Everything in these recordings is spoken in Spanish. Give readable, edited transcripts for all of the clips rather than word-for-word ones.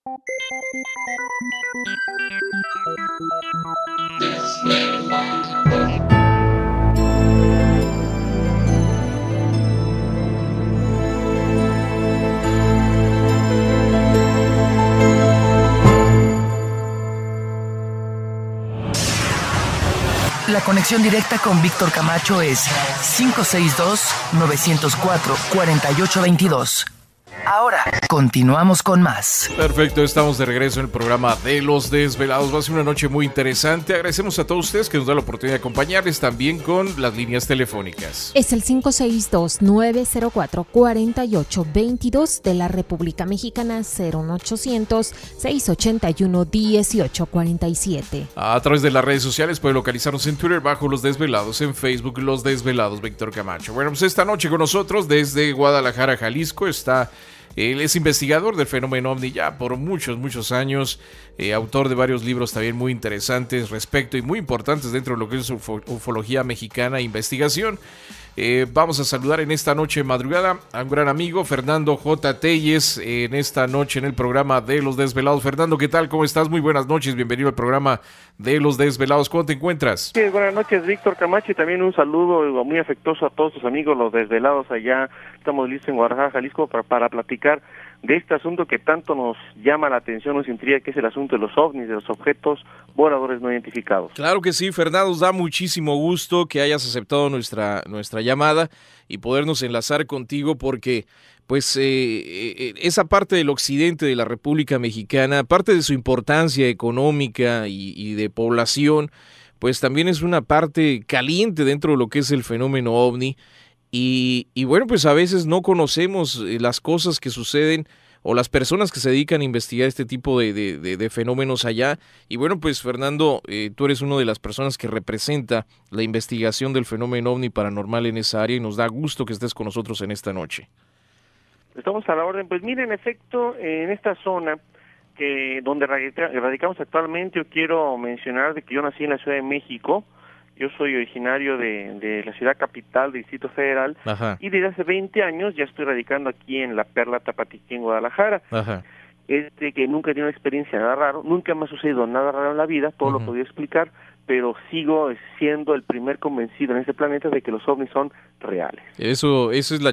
La conexión directa con Víctor Camacho es 562-904-4822. Ahora, continuamos con más. Perfecto, estamos de regreso en el programa de Los Desvelados. Va a ser una noche muy interesante. Agradecemos a todos ustedes que nos dan la oportunidad de acompañarles también con las líneas telefónicas. Es el 562-904-4822 de la República Mexicana, 01800-681-1847. A través de las redes sociales puede localizarnos en Twitter bajo Los Desvelados, en Facebook Los Desvelados, Víctor Camacho. Bueno, pues esta noche con nosotros desde Guadalajara, Jalisco, él es investigador del fenómeno OVNI ya por muchos años, autor de varios libros también muy interesantes respecto y muy importantes dentro de lo que es ufología mexicana e investigación. Vamos a saludar en esta noche madrugada a un gran amigo, Fernando J. Telles, en esta noche en el programa de Los Desvelados. Fernando, ¿qué tal? ¿Cómo estás? Muy buenas noches, bienvenido al programa de Los Desvelados. ¿Cómo te encuentras? Sí, buenas noches, Víctor Camacho, y también un saludo muy afectuoso a todos tus amigos, Los Desvelados, allá. Estamos listos en Guadalajara, Jalisco, para platicar de este asunto que tanto nos llama la atención, nos intriga, que es el asunto de los ovnis, de los objetos voladores no identificados. Claro que sí, Fernando, nos da muchísimo gusto que hayas aceptado nuestra llamada y podernos enlazar contigo porque pues esa parte del occidente de la República Mexicana, aparte de su importancia económica y de población, pues también es una parte caliente dentro de lo que es el fenómeno OVNI. Y bueno, pues a veces no conocemos las cosas que suceden o las personas que se dedican a investigar este tipo de fenómenos allá. Y bueno, pues Fernando, tú eres una de las personas que representa la investigación del fenómeno OVNI paranormal en esa área y nos da gusto que estés con nosotros en esta noche. Estamos a la orden. Pues mire, en efecto, en esta zona donde radicamos actualmente, yo quiero mencionar de que yo nací en la Ciudad de México. Yo soy originario de la ciudad capital del Distrito Federal. Ajá. Y desde hace 20 años ya estoy radicando aquí en la Perla Tapatí, en Guadalajara. Ajá. Que nunca he tenido una experiencia nada raro, nunca me ha sucedido nada raro en la vida, todo lo podía explicar, pero sigo siendo el primer convencido en este planeta de que los ovnis son reales. Eso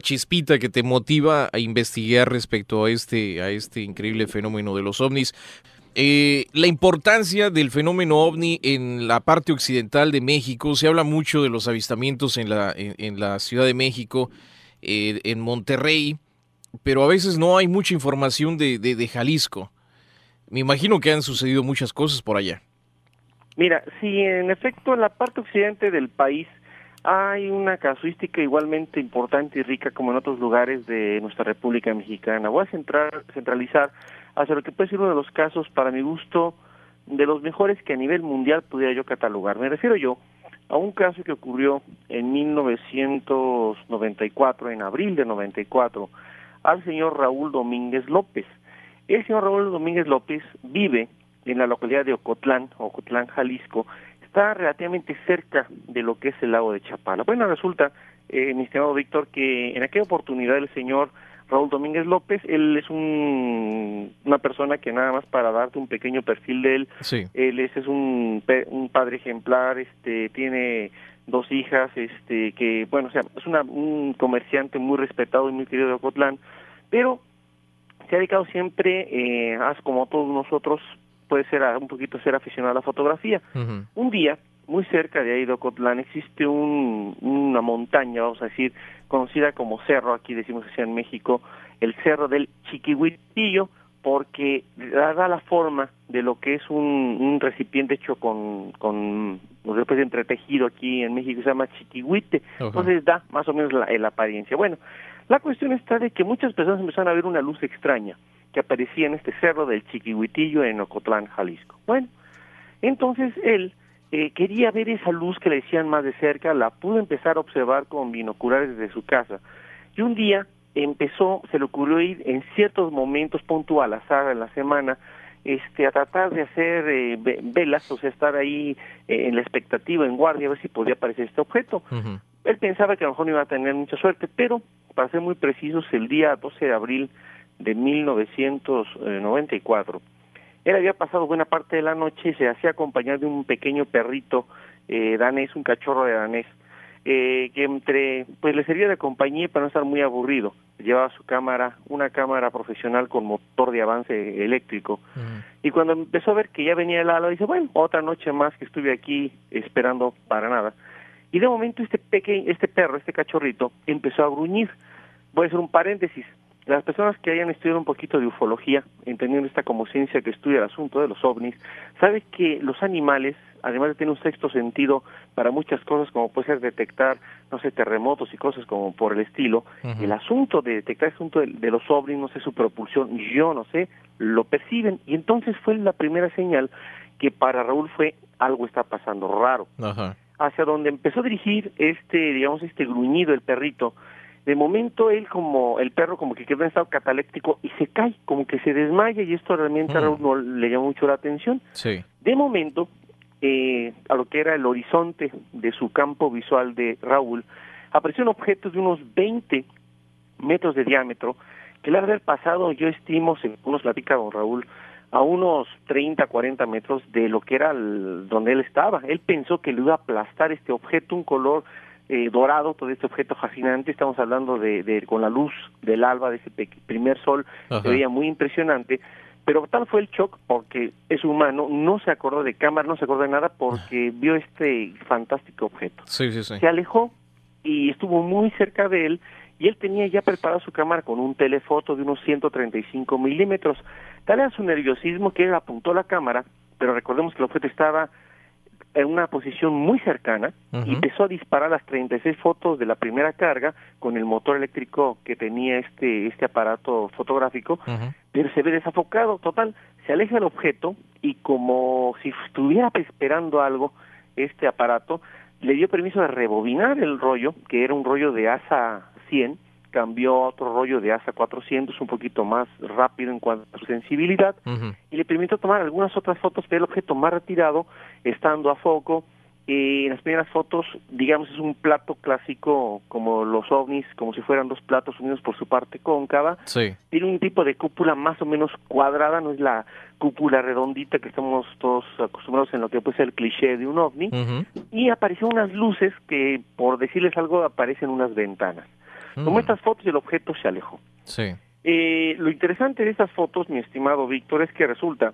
Mira, sí, en efecto, en la parte occidente del país hay una casuística igualmente importante y rica como en otros lugares de nuestra República Mexicana. Voy a centralizar hacia lo que puede ser uno de los casos, para mi gusto, de los mejores que a nivel mundial pudiera yo catalogar. Me refiero yo a un caso que ocurrió en 1994, en abril de 94, al señor Raúl Domínguez López. El señor Raúl Domínguez López vive en la localidad de Ocotlán, Jalisco. Está relativamente cerca de lo que es el lago de Chapala. Bueno, resulta, mi estimado Víctor, que en aquella oportunidad el señor Raúl Domínguez López, él es una persona que, nada más para darte un pequeño perfil de él, sí. Él es un padre ejemplar, tiene 2 hijas, que, bueno, o sea, es un comerciante muy respetado y muy querido de Ocotlán, pero se ha dedicado siempre, como todos nosotros, puede ser un poquito ser aficionado a la fotografía. Uh-huh. Un día, muy cerca de ahí de Ocotlán, existe una montaña, vamos a decir, conocida como cerro, aquí decimos así en México, el cerro del Chiquihuitillo, porque da la forma de lo que es un recipiente hecho con después de entretejido aquí en México, se llama chiquihuite. Uh-huh. Entonces da más o menos la apariencia. Bueno, la cuestión está de que muchas personas empezaron a ver una luz extraña que aparecía en este cerro del Chiquihuitillo en Ocotlán, Jalisco. Bueno, entonces él quería ver esa luz que le decían más de cerca, la pudo empezar a observar con binoculares desde su casa. Y un día se le ocurrió ir en ciertos momentos puntuales, al azar en la semana, a tratar de hacer velas, o sea, estar ahí en la expectativa, en guardia, a ver si podía aparecer este objeto. Uh-huh. Él pensaba que a lo mejor no iba a tener mucha suerte, pero, para ser muy precisos, el día 12 de abril de 1994. Él había pasado buena parte de la noche y se hacía acompañar de un pequeño perrito danés, un cachorro de danés, que pues le servía de compañía para no estar muy aburrido. Llevaba su cámara, una cámara profesional con motor de avance eléctrico. Y cuando empezó a ver que ya venía el ala, dice, bueno, otra noche más que estuve aquí esperando para nada. Y de momento este perro, este cachorrito, empezó a gruñir. Voy a hacer un paréntesis. Las personas que hayan estudiado un poquito de ufología, entendiendo esta como ciencia que estudia el asunto de los ovnis, saben que los animales, además de tener un sexto sentido para muchas cosas, como puede ser detectar, no sé, terremotos y cosas como por el estilo, el asunto de detectar el asunto de los ovnis, no sé, su propulsión, yo no sé, lo perciben. Y entonces fue la primera señal que para Raúl fue algo está pasando raro. Ajá. Hacia donde empezó a dirigir este gruñido, el perrito. De momento el perro como que quedó en estado cataléptico y se cae, como que se desmaya, y esto realmente a Raúl no le llamó mucho la atención. Sí. De momento, a lo que era el horizonte de su campo visual de Raúl, apareció un objeto de unos 20 metros de diámetro, que le ha de haber pasado, yo estimo, según nos platica don Raúl, a unos 30, 40 metros de lo que era donde él estaba. Él pensó que le iba a aplastar este objeto, un color dorado, todo este objeto fascinante. Estamos hablando de con la luz del alba, de ese primer sol. Ajá. Se veía muy impresionante, pero tal fue el shock, porque es humano, no se acordó de cámara, no se acordó de nada, porque vio este fantástico objeto. Sí, sí, sí. Se alejó y estuvo muy cerca de él, y él tenía ya preparado su cámara con un telefoto de unos 135 milímetros. Tal era su nerviosismo que él apuntó la cámara, pero recordemos que el objeto estaba en una posición muy cercana, y empezó a disparar las 36 fotos de la primera carga con el motor eléctrico que tenía este aparato fotográfico, pero se ve desafocado. Total, se aleja el objeto, y como si estuviera esperando algo, este aparato le dio permiso de rebobinar el rollo, que era un rollo de ASA 100, cambió a otro rollo de ASA 400, un poquito más rápido en cuanto a su sensibilidad, y le permitió tomar algunas otras fotos del objeto más retirado, estando a foco. En las primeras fotos, digamos, es un plato clásico, como los ovnis, como si fueran dos platos unidos por su parte cóncava. Sí. Tiene un tipo de cúpula más o menos cuadrada, no es la cúpula redondita que estamos todos acostumbrados en lo que puede ser el cliché de un ovni. Y aparecieron unas luces que, por decirles algo, aparecen unas ventanas. Tomó estas fotos y el objeto se alejó. Sí. Lo interesante de estas fotos, mi estimado Víctor, es que resulta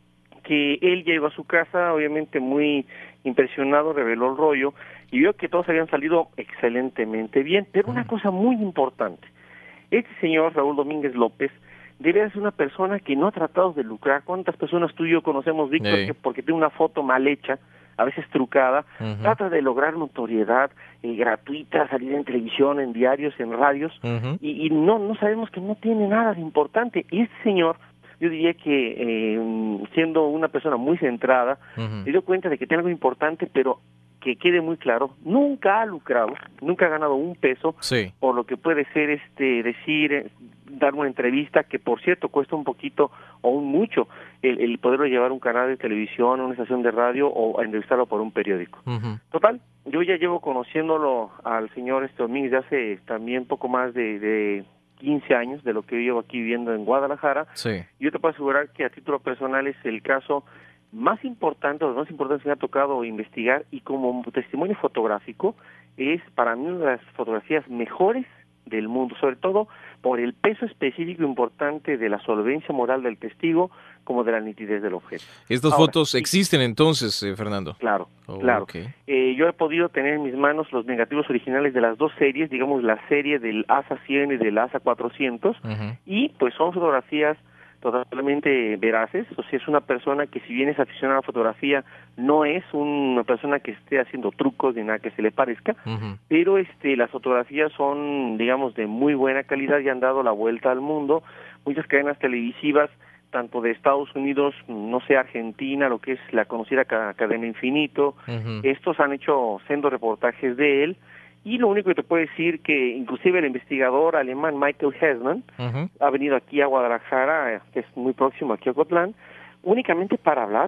que él llegó a su casa, obviamente muy impresionado, reveló el rollo y vio que todos habían salido excelentemente bien. Pero una cosa muy importante, este señor Raúl Domínguez López debe ser una persona que no ha tratado de lucrar. ¿Cuántas personas tú y yo conocemos, Víctor, que porque tiene una foto mal hecha, a veces trucada, trata de lograr notoriedad gratuita, salir en televisión, en diarios, en radios, y no sabemos que no tiene nada de importante? Y este señor, yo diría que siendo una persona muy centrada, se dio cuenta de que tiene algo importante, pero que quede muy claro, nunca ha lucrado, nunca ha ganado un peso, por lo que puede ser decir, dar una entrevista, que por cierto cuesta un poquito o un mucho el poderlo llevar a un canal de televisión, a una estación de radio, o a entrevistarlo por un periódico. Total, yo ya llevo conociéndolo al señor Domínguez de hace también poco más de 15 años, de lo que yo llevo aquí viviendo en Guadalajara. Y yo te puedo asegurar que a título personal es el caso más importante, o los más importantes que me ha tocado investigar, y como testimonio fotográfico es para mí una de las fotografías mejores del mundo, sobre todo por el peso específico importante de la solvencia moral del testigo, como de la nitidez del objeto. ¿Estas fotos existen entonces, Fernando? Claro, claro. Okay. Yo he podido tener en mis manos los negativos originales de las dos series, digamos la serie del ASA 100 y del ASA 400, y pues son fotografías totalmente veraces. O sea, es una persona que, si bien es aficionada a la fotografía, no es una persona que esté haciendo trucos ni nada que se le parezca, pero las fotografías son, digamos, de muy buena calidad y han dado la vuelta al mundo. Muchas cadenas televisivas, tanto de Estados Unidos, no sé, Argentina, lo que es la conocida cadena Infinito, estos han hecho sendos reportajes de él. Y lo único que te puedo decir, que inclusive el investigador alemán Michael Hessmann ha venido aquí a Guadalajara, que es muy próximo aquí a Ocotlán, únicamente para hablar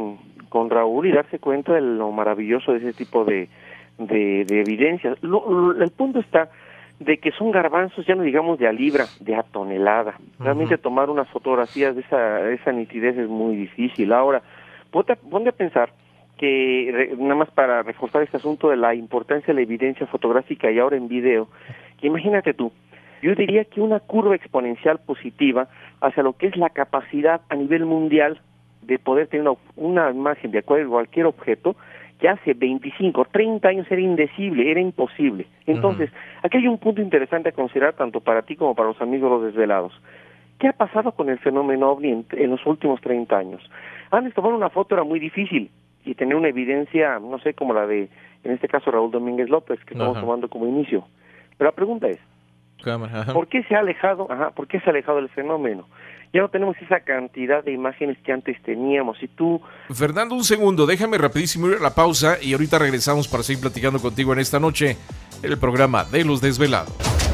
con Raúl y darse cuenta de lo maravilloso de ese tipo de evidencias. El punto está de que son garbanzos, ya no digamos de a libra, de a tonelada. Realmente tomar unas fotografías de esa nitidez es muy difícil. Ahora, ponte a pensar que, nada más para reforzar este asunto de la importancia de la evidencia fotográfica y ahora en video, que imagínate tú, yo diría que una curva exponencial positiva hacia lo que es la capacidad a nivel mundial de poder tener una imagen de cualquier objeto, que hace 25, 30 años era indecible, era imposible. Entonces, aquí hay un punto interesante a considerar tanto para ti como para los amigos de los desvelados. ¿Qué ha pasado con el fenómeno OVNI en los últimos 30 años? Antes tomar una foto era muy difícil y tener una evidencia, no sé, como la de, en este caso, Raúl Domínguez López, que estamos tomando como inicio. Pero la pregunta es, ¿por qué se ha alejado? ¿Por qué se ha alejado el fenómeno? Ya no tenemos esa cantidad de imágenes que antes teníamos. Y tú... Fernando, un segundo, déjame rapidísimo ir a la pausa y ahorita regresamos para seguir platicando contigo en esta noche en el programa de Los Desvelados.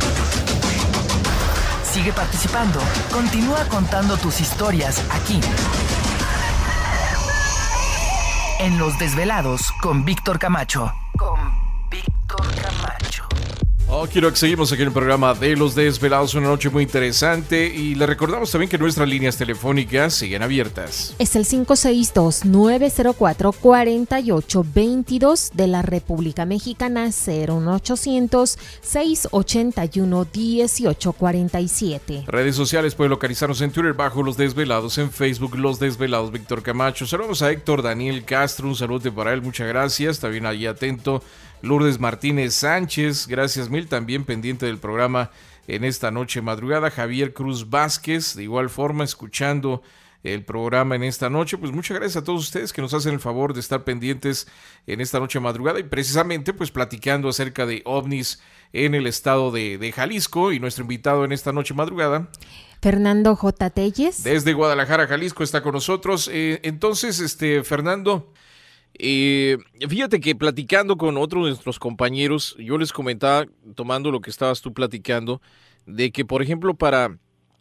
Sigue participando. Continúa contando tus historias aquí. En Los Desvelados con Víctor Camacho. Quiero que seguimos aquí en el programa de Los Desvelados, una noche muy interesante, y le recordamos también que nuestras líneas telefónicas siguen abiertas. Es el 562-904-4822 de la República Mexicana, 01800-681-1847. Redes sociales, puede localizarnos en Twitter bajo Los Desvelados, en Facebook Los Desvelados Víctor Camacho. Saludos a Héctor Daniel Castro, un saludo para él, muchas gracias, también ahí atento. Lourdes Martínez Sánchez, gracias mil, también pendiente del programa en esta noche madrugada. Javier Cruz Vázquez, de igual forma, escuchando el programa en esta noche. Pues muchas gracias a todos ustedes que nos hacen el favor de estar pendientes en esta noche madrugada y precisamente pues platicando acerca de ovnis en el estado de Jalisco, y nuestro invitado en esta noche madrugada, Fernando J. Telles, desde Guadalajara, Jalisco, está con nosotros. Entonces, Fernando, fíjate que platicando con otros de nuestros compañeros, yo les comentaba, tomando lo que estabas tú platicando, de que, por ejemplo, para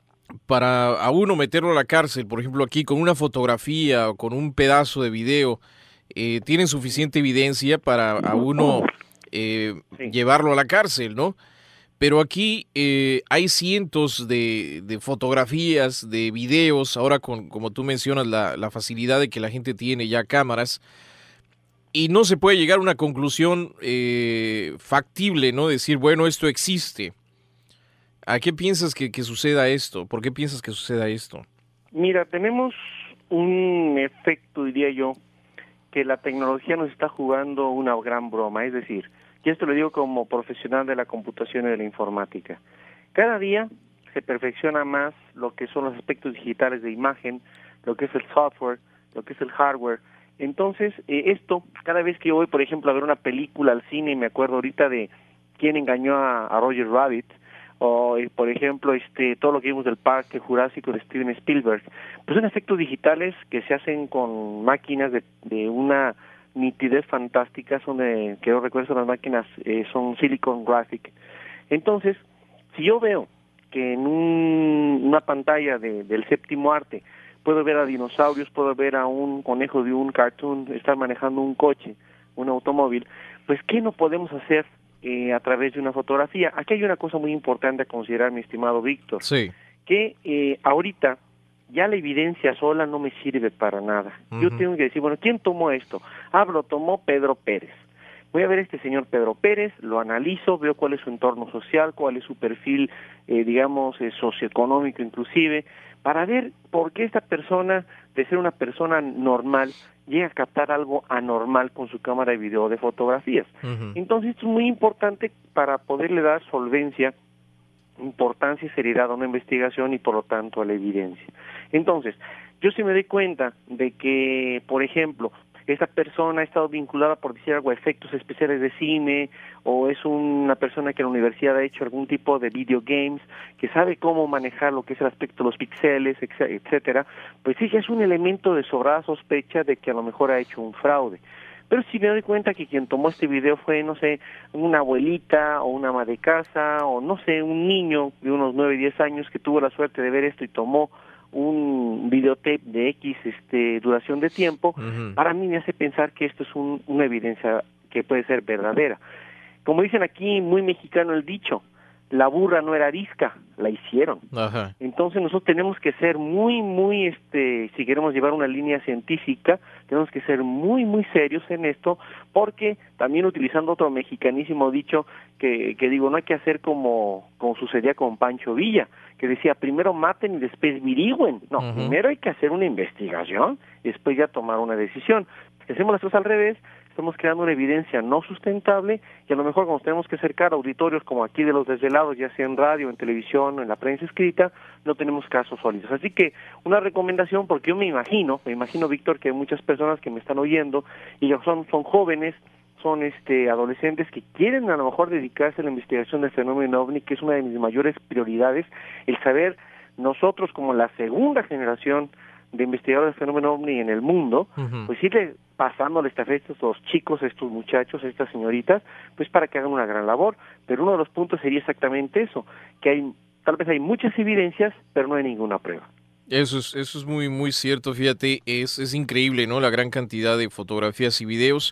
a uno meterlo a la cárcel, por ejemplo, aquí con una fotografía o con un pedazo de video, tienen suficiente evidencia para a uno llevarlo a la cárcel, ¿no? Pero aquí hay cientos de fotografías, de videos, ahora como tú mencionas, la facilidad de que la gente tiene ya cámaras, y no se puede llegar a una conclusión factible, ¿no? Decir, bueno, esto existe. ¿A qué piensas que suceda esto? ¿Por qué piensas que suceda esto? Mira, tenemos un efecto, diría yo, que la tecnología nos está jugando una gran broma. Es decir, y esto lo digo como profesional de la computación y de la informática. Cada día se perfecciona más lo que son los aspectos digitales de imagen, lo que es el software, lo que es el hardware. Entonces, esto, cada vez que yo voy, por ejemplo, a ver una película al cine, me acuerdo ahorita de quién engañó a Roger Rabbit, o por ejemplo, todo lo que vimos del Parque Jurásico de Steven Spielberg, pues son efectos digitales que se hacen con máquinas de una nitidez fantástica, que yo recuerdo las máquinas son Silicon Graphic. Entonces, si yo veo que en una pantalla del séptimo arte puedo ver a dinosaurios, puedo ver a un conejo de un cartoon estar manejando un coche, un automóvil, pues ¿qué no podemos hacer a través de una fotografía? Aquí hay una cosa muy importante a considerar, mi estimado Víctor, sí, que ahorita ya la evidencia sola no me sirve para nada. Yo tengo que decir, bueno, ¿quién tomó esto? Lo tomó Pedro Pérez. Voy a ver a este señor Pedro Pérez, lo analizo, veo cuál es su entorno social, cuál es su perfil, socioeconómico inclusive, para ver por qué esta persona, de ser una persona normal, llega a captar algo anormal con su cámara de video, de fotografías. Entonces esto es muy importante para poderle dar solvencia, importancia y seriedad a una investigación y por lo tanto a la evidencia. Entonces, yo sí me doy cuenta de que, por ejemplo, esta persona ha estado vinculada, por decir algo, a efectos especiales de cine, o es una persona que en la universidad ha hecho algún tipo de video games, que sabe cómo manejar lo que es el aspecto de los píxeles, etcétera, pues sí, ya es un elemento de sobrada sospecha de que a lo mejor ha hecho un fraude. Pero si me doy cuenta que quien tomó este video fue, no sé, una abuelita o una ama de casa, o no sé, un niño de unos 9, 10 años que tuvo la suerte de ver esto y tomó un videotape de X duración de tiempo, para mí me hace pensar que esto es una evidencia que puede ser verdadera. Como dicen aquí, muy mexicano el dicho, la burra no era arisca, la hicieron. Ajá. Entonces nosotros tenemos que ser muy, si queremos llevar una línea científica, tenemos que ser muy serios en esto, porque también utilizando otro mexicanísimo dicho que digo, no hay que hacer como sucedía con Pancho Villa, que decía, primero maten y después virigüen. No, primero hay que hacer una investigación y después ya tomar una decisión. Si hacemos las cosas al revés, estamos creando una evidencia no sustentable y a lo mejor cuando tenemos que acercar auditorios como aquí de los desvelados, ya sea en radio, en televisión, en la prensa escrita, no tenemos casos sólidos. Así que una recomendación, porque yo me imagino, Víctor, que hay muchas personas que me están oyendo y que son jóvenes, son adolescentes que quieren a lo mejor dedicarse a la investigación del fenómeno OVNI, que es una de mis mayores prioridades, el saber nosotros como la segunda generación de investigadores del fenómeno OVNI en el mundo, pues irle pasando la estafeta a estos chicos, a estos muchachos, a estas señoritas, pues para que hagan una gran labor. Pero uno de los puntos sería exactamente eso, que tal vez hay muchas evidencias, pero no hay ninguna prueba. Eso es muy cierto, fíjate, es increíble, ¿no? La gran cantidad de fotografías y videos.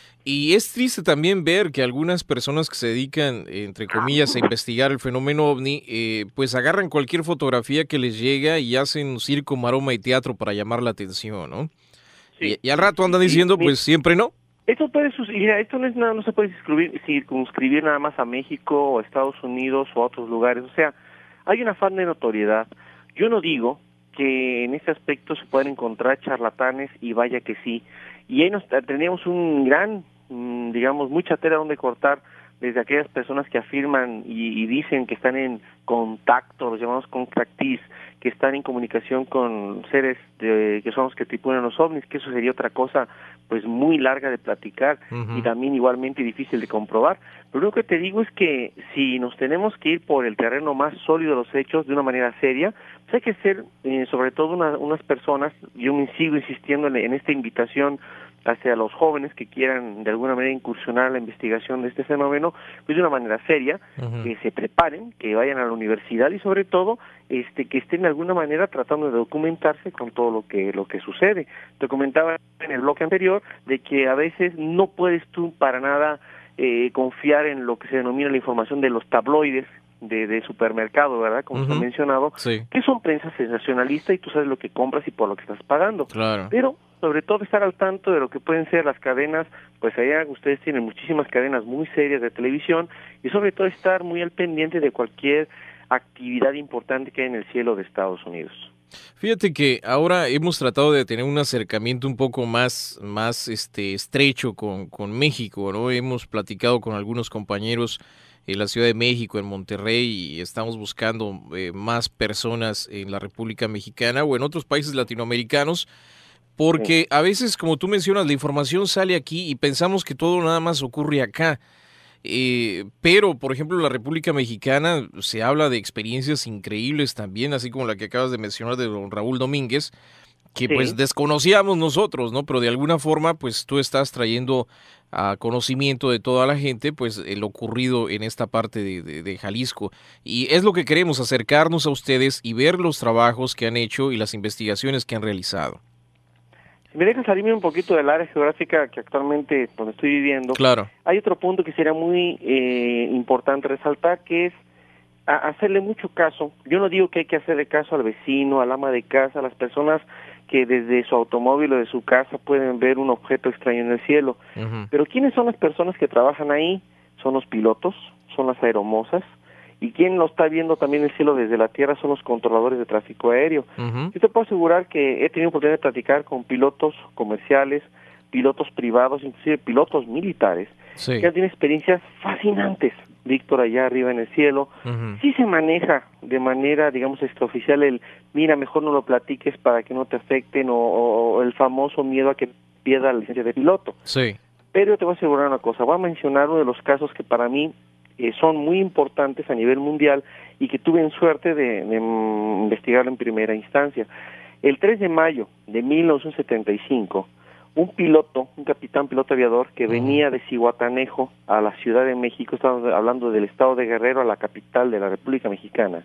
Y es triste también ver que algunas personas que se dedican, entre comillas, a investigar el fenómeno OVNI, pues agarran cualquier fotografía que les llega y hacen circo, maroma y teatro para llamar la atención, ¿no? Sí. Y al rato andan diciendo, pues siempre no. Esto puede suceder, esto no es nada, no se puede circunscribir nada más a México o a Estados Unidos o a otros lugares. O sea, hay un afán de notoriedad. Yo no digo que en este aspecto se pueden encontrar charlatanes, y vaya que sí. Y ahí teníamos un gran, digamos, mucha tela donde cortar, desde aquellas personas que afirman y dicen que están en contacto, los llamamos contactees, que están en comunicación con seres que son los que tripulan los ovnis, que eso sería otra cosa pues muy larga de platicar y también igualmente difícil de comprobar. Pero lo que te digo es que si nos tenemos que ir por el terreno más sólido de los hechos de una manera seria, pues hay que ser sobre todo unas personas, yo me sigo insistiendo en esta invitación hacia los jóvenes que quieran de alguna manera incursionar en la investigación de este fenómeno, pues de una manera seria, que se preparen, que vayan a la universidad y sobre todo que estén de alguna manera tratando de documentarse con todo lo que sucede. Te comentaba en el bloque anterior de que a veces no puedes tú para nada confiar en lo que se denomina la información de los tabloides de supermercado, ¿verdad? Como se ha mencionado, que son prensa sensacionalista y tú sabes lo que compras y por lo que estás pagando. Claro. Pero sobre todo estar al tanto de lo que pueden ser las cadenas, pues allá ustedes tienen muchísimas cadenas muy serias de televisión, y sobre todo estar muy al pendiente de cualquier actividad importante que hay en el cielo de Estados Unidos. Fíjate que ahora hemos tratado de tener un acercamiento un poco más estrecho con México, ¿no? Hemos platicado con algunos compañeros en la Ciudad de México, en Monterrey, y estamos buscando más personas en la República Mexicana o en otros países latinoamericanos, porque a veces, como tú mencionas, la información sale aquí y pensamos que todo nada más ocurre acá. Pero, por ejemplo, en la República Mexicana se habla de experiencias increíbles también, así como la que acabas de mencionar de don Raúl Domínguez, que pues desconocíamos nosotros, ¿no? Pero de alguna forma, pues tú estás trayendo a conocimiento de toda la gente, pues lo ocurrido en esta parte de Jalisco. Y es lo que queremos, acercarnos a ustedes y ver los trabajos que han hecho y las investigaciones que han realizado. Si me dejas salirme un poquito del área geográfica que actualmente donde estoy viviendo, claro, hay otro punto que sería muy importante resaltar, que es hacerle mucho caso. Yo no digo que hay que hacerle caso al vecino, al ama de casa, a las personas que desde su automóvil o de su casa pueden ver un objeto extraño en el cielo. Pero ¿quiénes son las personas que trabajan ahí? Son los pilotos, son las aeromosas, y quien lo está viendo también el cielo desde la tierra son los controladores de tráfico aéreo. Yo te puedo asegurar que he tenido oportunidad de platicar con pilotos comerciales, pilotos privados, inclusive pilotos militares, que han tenido experiencias fascinantes, Víctor, allá arriba en el cielo. Sí se maneja de manera, digamos, extraoficial el, mira, mejor no lo platiques para que no te afecten, o el famoso miedo a que pierda la licencia de piloto. Pero te voy a asegurar una cosa, voy a mencionar uno de los casos que para mí son muy importantes a nivel mundial y que tuve en suerte de investigarlo en primera instancia. El 3 de mayo de 1975, un capitán piloto aviador que venía de Zihuatanejo a la Ciudad de México, estamos hablando del estado de Guerrero, a la capital de la República Mexicana,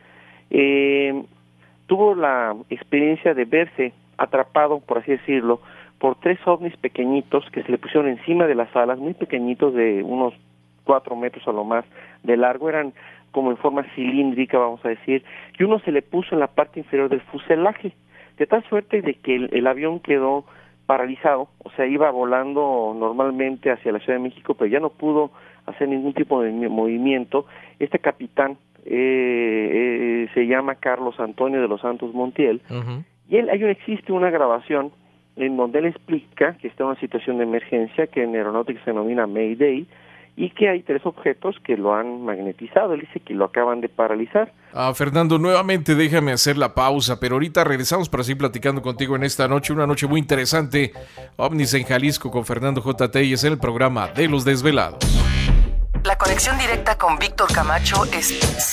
tuvo la experiencia de verse atrapado, por así decirlo, por 3 ovnis pequeñitos que se le pusieron encima de las alas, muy pequeñitos, de unos 4 metros a lo más de largo, eran como en forma cilíndrica, vamos a decir, y uno se le puso en la parte inferior del fuselaje, de tal suerte de que el avión quedó paralizado, o sea, iba volando normalmente hacia la Ciudad de México, pero ya no pudo hacer ningún tipo de movimiento. Este capitán se llama Carlos Antonio de los Santos Montiel, y existe una grabación en donde él explica que está en una situación de emergencia que en aeronáutica se denomina Mayday, y que hay 3 objetos que lo han magnetizado. Él dice que lo acaban de paralizar. Fernando, nuevamente déjame hacer la pausa, pero ahorita regresamos para seguir platicando contigo en esta noche, una noche muy interesante. OVNIs en Jalisco con Fernando J. Telles en el programa de Los Desvelados. La conexión directa con Víctor Camacho es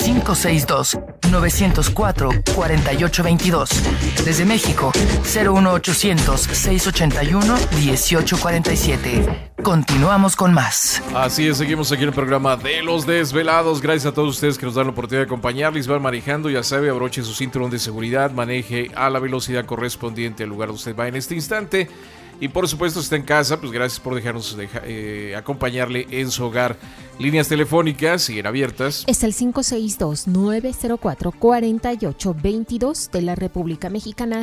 562-904-4822. Desde México, 01800-681-1847. Continuamos con más. Así es, seguimos aquí en el programa de Los Desvelados. Gracias a todos ustedes que nos dan la oportunidad de acompañarles. Van manejando, ya sabe, abroche su cinturón de seguridad, maneje a la velocidad correspondiente al lugar donde usted va en este instante. Y por supuesto, si está en casa, pues gracias por dejarnos acompañarle en su hogar. Líneas telefónicas siguen abiertas. Es el 562-904-4822 de la República Mexicana,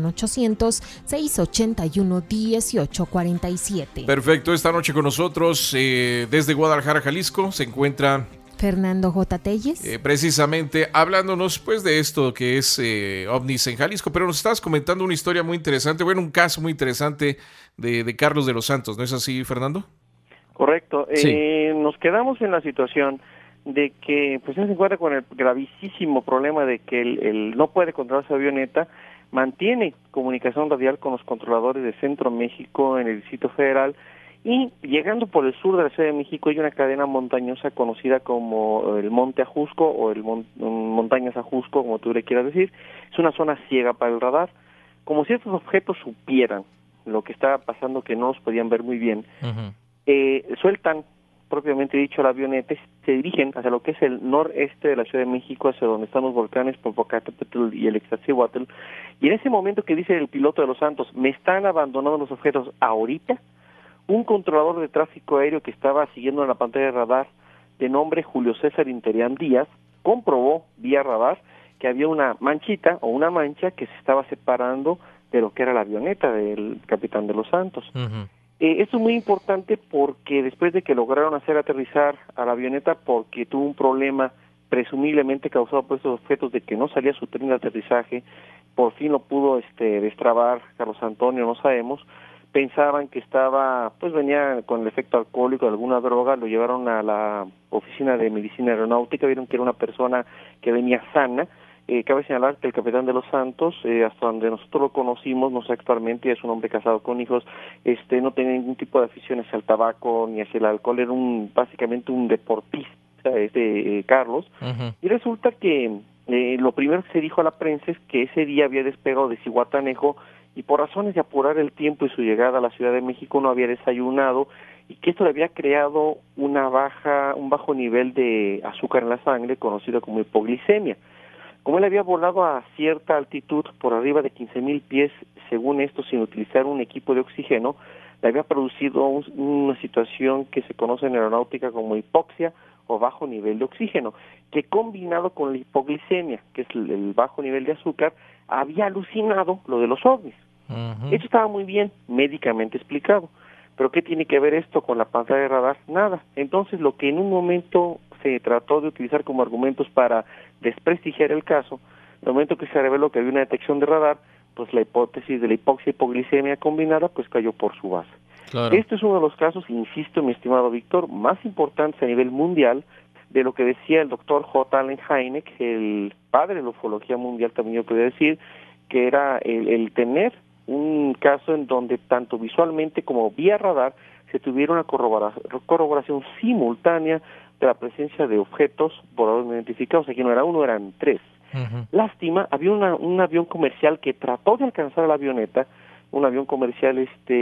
01800-681-1847. Perfecto, esta noche con nosotros desde Guadalajara, Jalisco, se encuentra Fernando J. Telles. Precisamente hablándonos pues de esto que es OVNIs en Jalisco, pero nos estabas comentando una historia muy interesante, bueno, un caso muy interesante de Carlos de los Santos, ¿no es así, Fernando? Correcto. Sí. Nos quedamos en la situación de que pues él se encuentra con el gravísimo problema de que él no puede controlar su avioneta, mantiene comunicación radial con los controladores de Centro México en el Distrito Federal, y llegando por el sur de la Ciudad de México hay una cadena montañosa conocida como el Monte Ajusco o Montañas Ajusco, como tú le quieras decir. Es una zona ciega para el radar. Como si estos objetos supieran lo que estaba pasando, que no los podían ver muy bien, sueltan, propiamente dicho, la avioneta, se dirigen hacia lo que es el noreste de la Ciudad de México, hacia donde están los volcanes Popocatépetl y el Iztaccíhuatl, y en ese momento que dice el piloto de los Santos, me están abandonando los objetos ahorita, un controlador de tráfico aéreo que estaba siguiendo en la pantalla de radar, de nombre Julio César Interián Díaz, comprobó vía radar que había una manchita o una mancha que se estaba separando de lo que era la avioneta del capitán de los Santos. Esto es muy importante porque después de que lograron hacer aterrizar a la avioneta, porque tuvo un problema presumiblemente causado por estos objetos de que no salía su tren de aterrizaje, por fin lo pudo destrabar Carlos Antonio, no sabemos. Pensaban que venía con el efecto alcohólico de alguna droga, lo llevaron a la oficina de medicina aeronáutica, vieron que era una persona que venía sana. Cabe señalar que el capitán de los Santos, hasta donde nosotros lo conocimos, no sé actualmente, es un hombre casado con hijos, no tenía ningún tipo de aficiones al tabaco ni hacia el alcohol, era básicamente un deportista, Carlos, y resulta que lo primero que se dijo a la prensa es que ese día había despegado de Zihuatanejo y por razones de apurar el tiempo y su llegada a la Ciudad de México no había desayunado, y que esto le había creado un bajo nivel de azúcar en la sangre, conocido como hipoglicemia. Como él había volado a cierta altitud, por arriba de 15,000 pies, según esto, sin utilizar un equipo de oxígeno, le había producido una situación que se conoce en aeronáutica como hipoxia o bajo nivel de oxígeno, que combinado con la hipoglicemia, que es el bajo nivel de azúcar, había alucinado lo de los ovnis. Eso estaba muy bien médicamente explicado, pero ¿qué tiene que ver esto con la pantalla de radar? Nada. Entonces, lo que en un momento se trató de utilizar como argumentos para desprestigiar el caso, en el momento que se reveló que había una detección de radar, pues la hipótesis de la hipoxia hipoglicemia combinada pues cayó por su base. Claro. Este es uno de los casos, insisto, mi estimado Víctor, más importantes a nivel mundial de lo que decía el doctor J. Allen Hynek, el padre de la ufología mundial, también yo podría decir, que era el tener un caso en donde tanto visualmente como vía radar se tuviera una corroboración simultánea de la presencia de objetos voladores no identificados. Aquí no era uno, eran 3. Lástima, había un avión comercial que trató de alcanzar a la avioneta, un avión comercial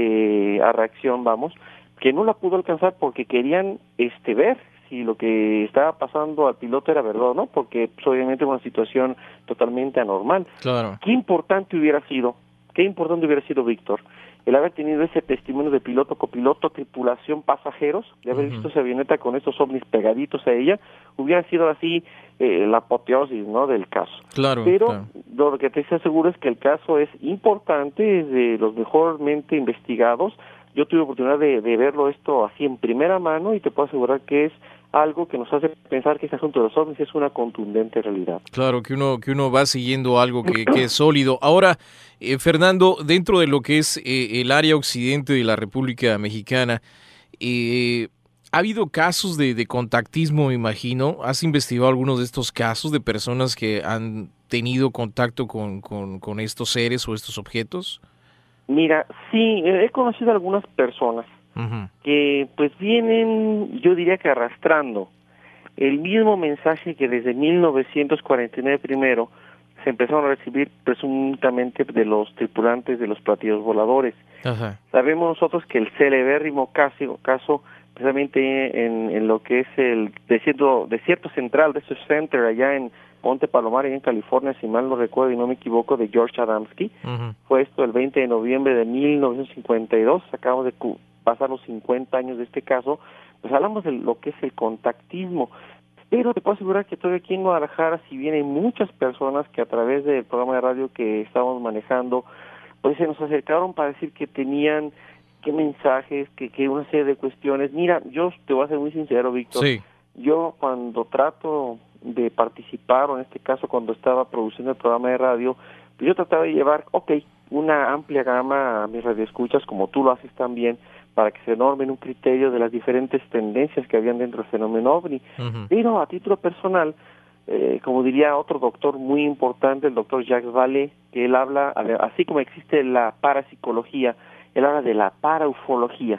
a reacción, que no la pudo alcanzar porque querían ver si lo que estaba pasando al piloto era verdad o no, porque pues, obviamente era una situación totalmente anormal. Claro. Qué importante hubiera sido qué importante hubiera sido, Víctor, el haber tenido ese testimonio de piloto, copiloto, tripulación, pasajeros, de haber visto esa avioneta con estos ovnis pegaditos a ella, hubiera sido así la apoteosis, ¿no?, del caso. Claro. Pero lo que te aseguro es que el caso es importante, es de los mejormente investigados. Yo tuve oportunidad de verlo esto así en primera mano y te puedo asegurar que es algo que nos hace pensar que este asunto de los ovnis es una contundente realidad. Claro, que uno va siguiendo algo que es sólido. Ahora, Fernando, dentro de lo que es el área occidente de la República Mexicana, ¿ha habido casos de contactismo, me imagino? ¿Has investigado algunos de estos casos de personas que han tenido contacto con estos seres o estos objetos? Mira, sí, he conocido a algunas personas que pues vienen, yo diría que arrastrando el mismo mensaje que desde 1949 primero se empezaron a recibir presuntamente de los tripulantes de los platillos voladores. Ajá. Sabemos nosotros que el celebérrimo caso precisamente en lo que es el desierto central de ese center allá en Monte Palomar, en California, si mal no recuerdo y no me equivoco, de George Adamski, fue esto el 20 de noviembre de 1952, acabamos de pasar los 50 años de este caso, pues hablamos de lo que es el contactismo, pero te puedo asegurar que todavía aquí en Guadalajara, si bien hay muchas personas que a través del programa de radio que estamos manejando, pues se nos acercaron para decir que tenían qué mensajes, que una serie de cuestiones. Mira, yo te voy a ser muy sincero, Víctor, Sí. Yo cuando trato de participar, o en este caso cuando estaba produciendo el programa de radio, pues yo trataba de llevar, una amplia gama a mis radioescuchas, como tú lo haces también, para que se normen un criterio de las diferentes tendencias que habían dentro del fenómeno OVNI. Pero a título personal, como diría otro doctor muy importante, el doctor Jacques Vallée, que él habla, así como existe la parapsicología, él habla de la paraufología.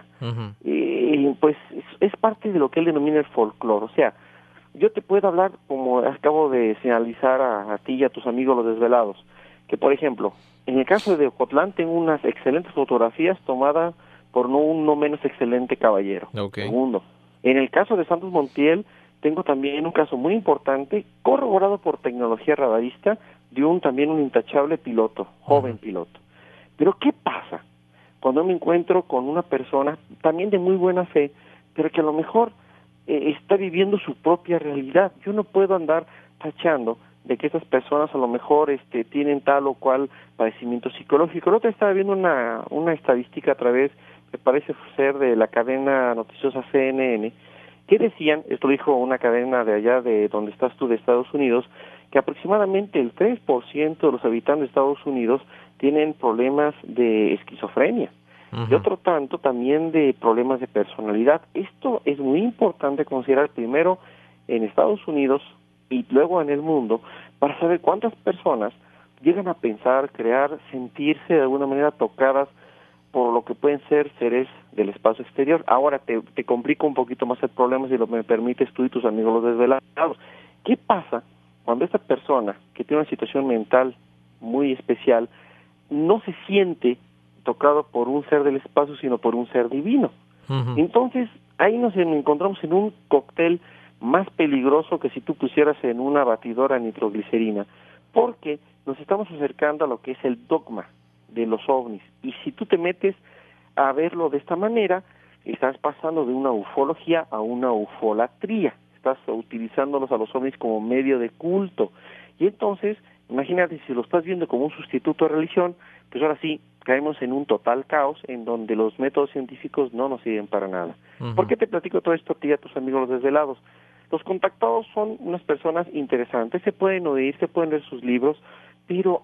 Pues es parte de lo que él denomina el folclore. O sea, yo te puedo hablar, como acabo de señalizar a ti y a tus amigos los desvelados, que por ejemplo, en el caso de Ocotlán tengo unas excelentes fotografías tomadas por un no menos excelente caballero. Segundo, en el caso de Santos Montiel tengo también un caso muy importante, corroborado por tecnología radarista, de también un intachable piloto, joven piloto. Pero ¿qué pasa cuando me encuentro con una persona también de muy buena fe, pero que a lo mejor está viviendo su propia realidad? Yo no puedo andar tachando de que estas personas a lo mejor tienen tal o cual padecimiento psicológico. El otro estaba viendo una estadística a través, me parece ser de la cadena noticiosa CNN, que decían, esto lo dijo una cadena de allá de donde estás tú, de Estados Unidos, que aproximadamente el 3% de los habitantes de Estados Unidos tienen problemas de esquizofrenia, y otro tanto también de problemas de personalidad. Esto es muy importante considerar primero en Estados Unidos y luego en el mundo, para saber cuántas personas llegan a pensar, crear, sentirse de alguna manera tocadas por lo que pueden ser seres del espacio exterior. Ahora te complico un poquito más el problema, si me permites, tú y tus amigos los desvelados. ¿Qué pasa cuando esta persona que tiene una situación mental muy especial no se siente tocado por un ser del espacio, sino por un ser divino? Entonces, ahí nos encontramos en un cóctel más peligroso que si tú pusieras en una batidora nitroglicerina, porque nos estamos acercando a lo que es el dogma de los ovnis, y si tú te metes a verlo de esta manera, estás pasando de una ufología a una ufolatría, estás utilizándolos a los ovnis como medio de culto, y entonces, imagínate, si lo estás viendo como un sustituto de religión, pues ahora sí, caemos en un total caos en donde los métodos científicos no nos sirven para nada. ¿Por qué te platico todo esto a ti y a tus amigos los desvelados? Los contactados son unas personas interesantes, se pueden oír, se pueden leer sus libros, pero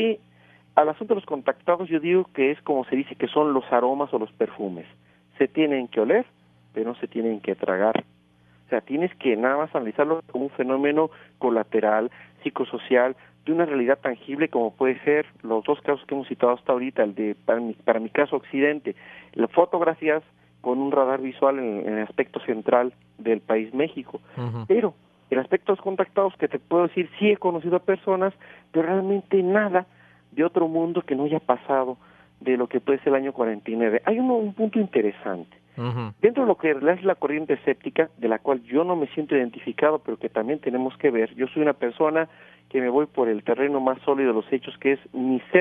al asunto de los contactados yo digo que es como se dice que son los aromas o los perfumes. Se tienen que oler, pero no se tienen que tragar. O sea, tienes que nada más analizarlo como un fenómeno colateral, psicosocial, de una realidad tangible como puede ser los dos casos que hemos citado hasta ahorita, el de, para mi caso, Occidente, las fotografías con un radar visual en el aspecto central del país México. Pero el aspecto de los contactados, que te puedo decir, sí he conocido a personas, pero realmente nada de otro mundo que no haya pasado de lo que puede ser el año 49. Hay un punto interesante. Dentro de lo que es la corriente escéptica, de la cual yo no me siento identificado, pero que también tenemos que ver, yo soy una persona que me voy por el terreno más sólido de los hechos, que es mi ser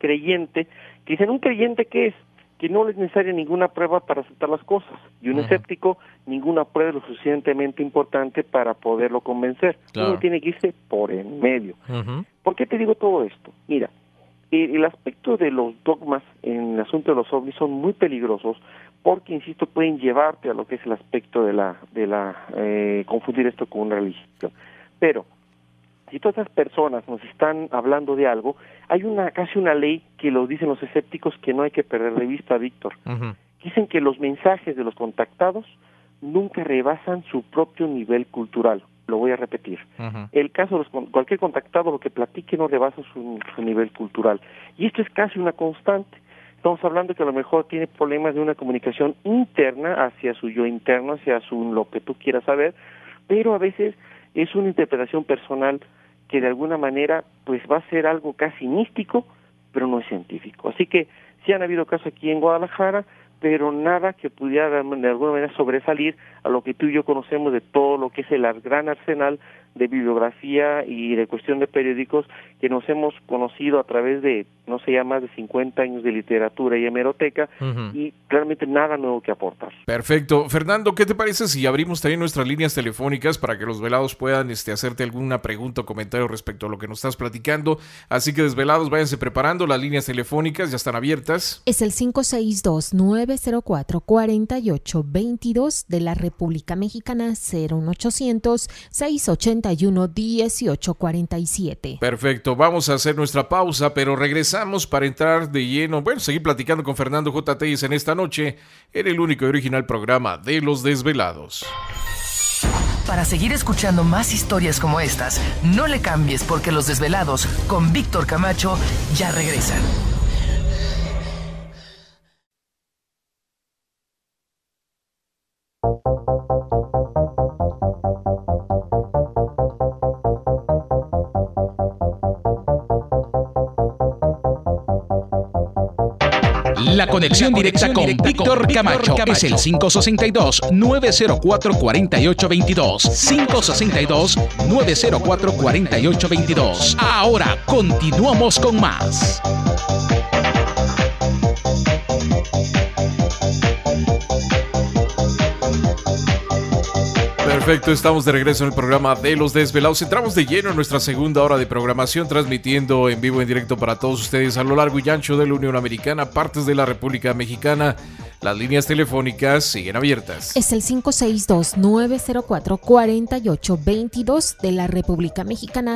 creyente, que dicen, ¿un creyente qué es? Que no es necesaria ninguna prueba para aceptar las cosas, y un escéptico, ninguna prueba es lo suficientemente importante para poderlo convencer. Claro. Uno tiene que irse por en medio. ¿Por qué te digo todo esto? Mira, el aspecto de los dogmas en el asunto de los ovnis son muy peligrosos, porque, insisto, pueden llevarte a lo que es el aspecto de confundir esto con una religión. Pero, si todas esas personas nos están hablando de algo, hay casi una ley que lo dicen los escépticos que no hay que perder de vista, Víctor. Dicen que los mensajes de los contactados nunca rebasan su propio nivel cultural. Lo voy a repetir. El caso de cualquier contactado, lo que platique no rebasa su nivel cultural. Y esto es casi una constante. Estamos hablando que a lo mejor tiene problemas de una comunicación interna hacia su yo interno, hacia lo que tú quieras saber, pero a veces es una interpretación personal que de alguna manera pues va a ser algo casi místico, pero no es científico. Así que sí han habido casos aquí en Guadalajara, pero nada que pudiera de alguna manera sobresalir a lo que tú y yo conocemos de todo lo que es el gran arsenal de bibliografía y de cuestión de periódicos que nos hemos conocido a través de, no sé, ya más de 50 años de literatura y hemeroteca, y realmente nada nuevo que aportar. Perfecto. Fernando, ¿qué te parece si abrimos también nuestras líneas telefónicas para que los velados puedan hacerte alguna pregunta o comentario respecto a lo que nos estás platicando? Así que desvelados, váyanse preparando, las líneas telefónicas ya están abiertas. Es el 562-904-4822 de la República Mexicana, 01800-681-1847. Perfecto, vamos a hacer nuestra pausa, pero regresamos para entrar de lleno, seguir platicando con Fernando J. Telles en esta noche, en el único y original programa de Los Desvelados. Para seguir escuchando más historias como estas, no le cambies, porque Los Desvelados con Víctor Camacho ya regresan. La conexión directa con Víctor Camacho es el 562-904-4822. 562-904-4822. Ahora continuamos con más. Perfecto, estamos de regreso en el programa de Los Desvelados. Entramos de lleno en nuestra segunda hora de programación, transmitiendo en vivo, en directo para todos ustedes a lo largo y ancho de la Unión Americana, partes de la República Mexicana. Las líneas telefónicas siguen abiertas. Es el 562-904-4822 de la República Mexicana,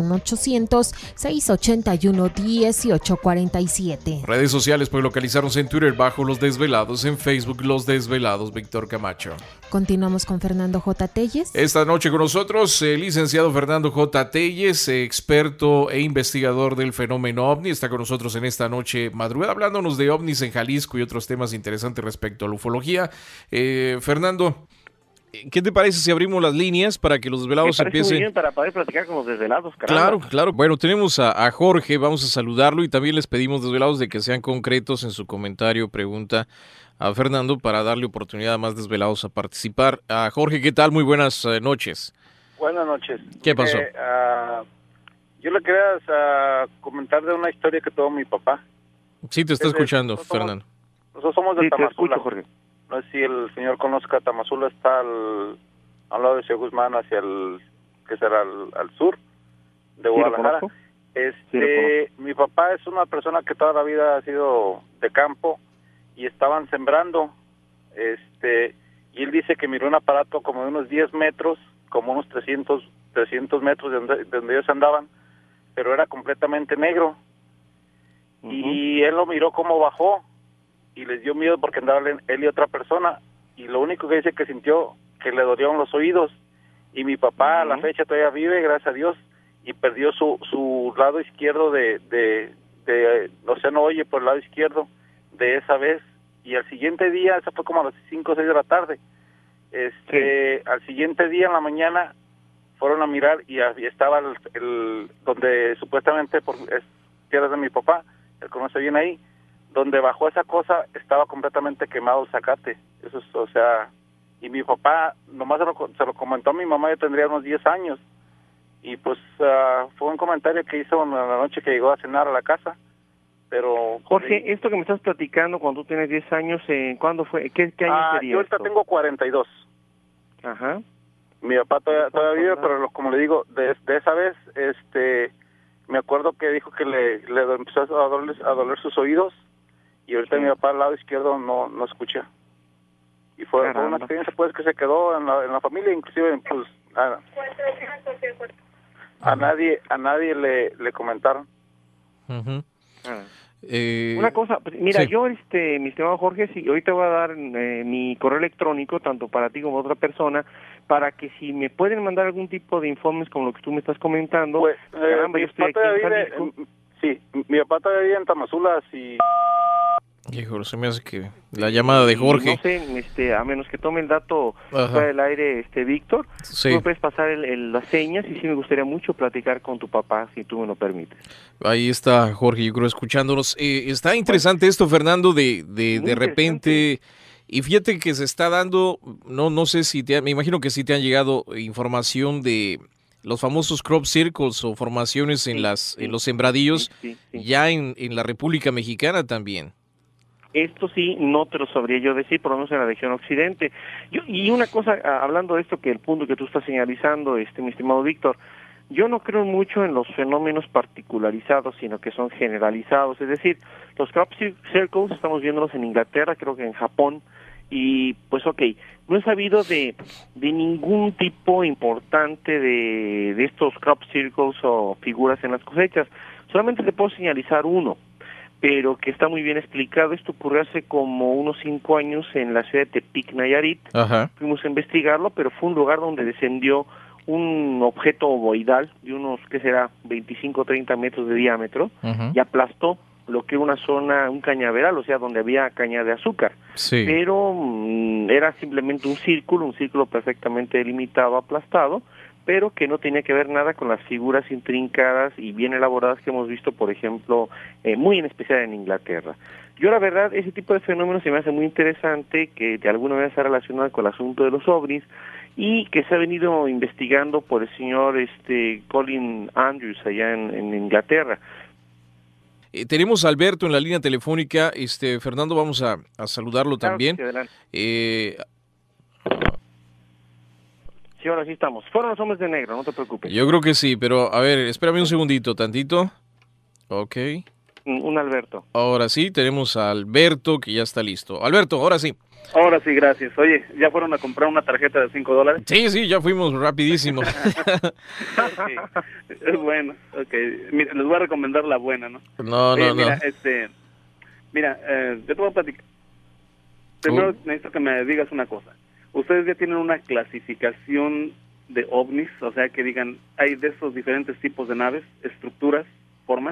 01800-681-1847. Redes sociales pueden localizarnos en Twitter bajo Los Desvelados, en Facebook Los Desvelados, Víctor Camacho. Continuamos con Fernando J. Telles. Esta noche con nosotros el licenciado Fernando J. Telles, experto e investigador del fenómeno OVNI. Está con nosotros en esta noche madrugada hablándonos de ovnis en Jalisco y otros temas interesantes respecto a la ufología. Fernando, ¿qué te parece si abrimos las líneas para que los desvelados empiecen? Muy bien, para poder platicar con los desvelados, caramba. Claro. Bueno, tenemos a Jorge, vamos a saludarlo y también les pedimos, desvelados, de que sean concretos en su comentario, pregunta a Fernando para darle oportunidad a más desvelados a participar. Jorge, ¿qué tal? Muy buenas noches. Buenas noches. ¿Qué pasó? Yo le quería comentar de una historia que tuvo mi papá. Sí, te está escuchando, Fernando. Nosotros somos de Tamazula. Te escucho, Jorge. No sé si el señor conozca Tamazula, está al lado de Ciudad Guzmán, hacia que será al sur de Guadalajara. Mi papá es una persona que toda la vida ha sido de campo y estaban sembrando, y él dice que miró un aparato como de unos 10 metros, como unos 300 metros de donde ellos andaban, pero era completamente negro. Y él lo miró cómo bajó y les dio miedo porque andaba él y otra persona, y lo único que dice que sintió que le dolieron los oídos. Y mi papá a la fecha todavía vive, gracias a Dios, y perdió su lado izquierdo o sea, no oye por el lado izquierdo de esa vez. Y al siguiente día, eso fue como a las 5 o 6 de la tarde, al siguiente día en la mañana fueron a mirar y estaba el donde supuestamente es tierra de mi papá, él conoce bien ahí, donde bajó esa cosa estaba completamente quemado el zacate. Eso es, o sea, y mi papá nomás se lo comentó a mi mamá, yo tendría unos 10 años, y pues fue un comentario que hizo en la noche que llegó a cenar a la casa, pero... Jorge, esto que me estás platicando cuando tú tienes 10 años, ¿cuándo fue? ¿Qué año sería yo ahorita esto? tengo 42. Ajá. Mi papá todavía vive, pero como le digo, de esa vez, me acuerdo que dijo que le empezó a doler sus oídos, y ahorita mi papá al lado izquierdo no escucha. Y fue una experiencia pues que se quedó en la familia, inclusive pues a nadie le comentaron. Una cosa, mira, sí. yo, mi estimado Jorge, sí, ahorita voy a dar mi correo electrónico, tanto para ti como otra persona, para que si me pueden mandar algún tipo de informes como lo que tú me estás comentando. Pues, caramba, yo estoy aquí en Jalisco. Sí, mi papá todavía vive en Tamazula, y... Híjole, se me hace que la llamada de Jorge. No sé, a menos que tome el dato Ajá. fuera del aire, Víctor, Sí. tú me puedes pasar las señas, y sí me gustaría mucho platicar con tu papá, si tú me lo permites. Ahí está Jorge, yo creo, escuchándonos. Está interesante esto, Fernando, de repente, y fíjate que se está dando, no sé si me imagino que sí te han llegado información de los famosos crop circles o formaciones en los sembradillos, ya en la República Mexicana también. Esto sí, no te lo sabría yo decir, por lo menos en la región occidente. Y una cosa, hablando de esto, que el punto que tú estás señalizando, mi estimado Víctor, yo no creo mucho en los fenómenos particularizados, sino que son generalizados. Es decir, los crop circles estamos viéndolos en Inglaterra, creo que en Japón, y pues no he sabido de ningún tipo importante de estos crop circles o figuras en las cosechas. Solamente te puedo señalizar uno, pero que está muy bien explicado. Esto ocurrió hace como unos 5 años en la ciudad de Tepic, Nayarit. Ajá. Fuimos a investigarlo, pero fue un lugar donde descendió un objeto ovoidal de unos, ¿qué será?, 25 o 30 metros de diámetro, y aplastó lo que era una zona, un cañaveral, o sea, donde había caña de azúcar. Sí. Pero era simplemente un círculo perfectamente delimitado, aplastado, pero que no tenía que ver nada con las figuras intrincadas y bien elaboradas que hemos visto, por ejemplo, muy en especial en Inglaterra. Yo, la verdad, ese tipo de fenómenos se me hace muy interesante, que de alguna manera está relacionado con el asunto de los ovnis, y que se ha venido investigando por el señor Colin Andrews allá en Inglaterra. Tenemos a Alberto en la línea telefónica. Fernando, vamos a saludarlo también. Claro, sí, sí, ahora sí estamos. Fueron los hombres de negro, no te preocupes. Yo creo que sí, pero a ver, espérame un segundito, tantito. Ok. Un Alberto. Ahora sí, tenemos a Alberto, que ya está listo. Alberto, ahora sí. Ahora sí, gracias. Oye, ¿ya fueron a comprar una tarjeta de $5? Sí, ya fuimos rapidísimo. Okay. Bueno, mira, les voy a recomendar la buena, ¿no? No. Mira, yo te voy a platicar. Primero necesito que me digas una cosa. ¿Ustedes ya tienen una clasificación de ovnis? O sea, que digan, hay de esos diferentes tipos de naves, estructuras, formas.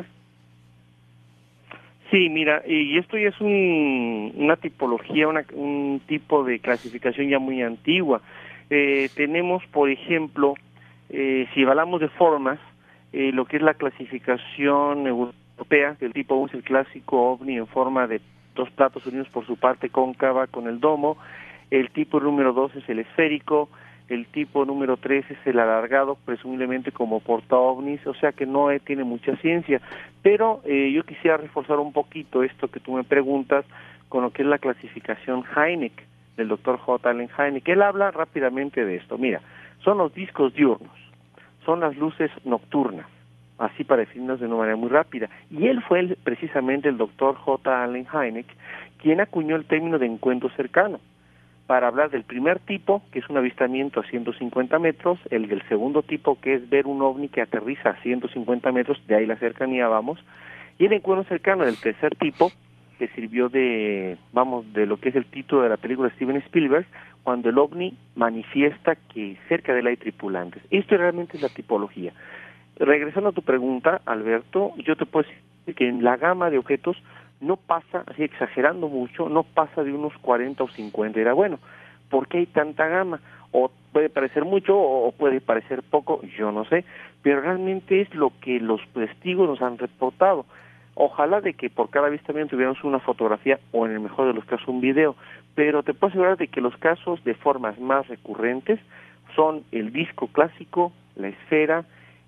Sí, mira, y esto ya es una tipología, un tipo de clasificación ya muy antigua. Tenemos, por ejemplo, si hablamos de formas, lo que es la clasificación europea, que el tipo 1 es el clásico ovni en forma de dos platos unidos por su parte cóncava con el domo. El tipo número 2 es el esférico. El tipo número 3 es el alargado, presumiblemente como portaovnis, o sea que no tiene mucha ciencia. Pero yo quisiera reforzar un poquito esto que tú me preguntas con lo que es la clasificación Hynek, del doctor J. Allen Hynek. Él habla rápidamente de esto. Mira, son los discos diurnos, son las luces nocturnas, así para definirnos de una manera muy rápida. Y él fue precisamente el doctor J. Allen Hynek quien acuñó el término de encuentro cercano, para hablar del primer tipo, que es un avistamiento a 150 metros, el del segundo tipo, que es ver un ovni que aterriza a 150 metros, de ahí la cercanía, vamos, y el encuentro cercano del tercer tipo, que sirvió de lo que es el título de la película de Steven Spielberg, cuando el ovni manifiesta que cerca de él hay tripulantes. Esto realmente es la tipología. Regresando a tu pregunta, Alberto, yo te puedo decir que en la gama de objetos no pasa, así exagerando mucho, no pasa de unos 40 o 50. Era bueno, ¿por qué hay tanta gama? O puede parecer mucho o puede parecer poco, yo no sé, pero realmente es lo que los testigos nos han reportado. Ojalá de que por cada avistamiento tuviéramos una fotografía o en el mejor de los casos un video, pero te puedo asegurar de que los casos de formas más recurrentes son el disco clásico, la esfera,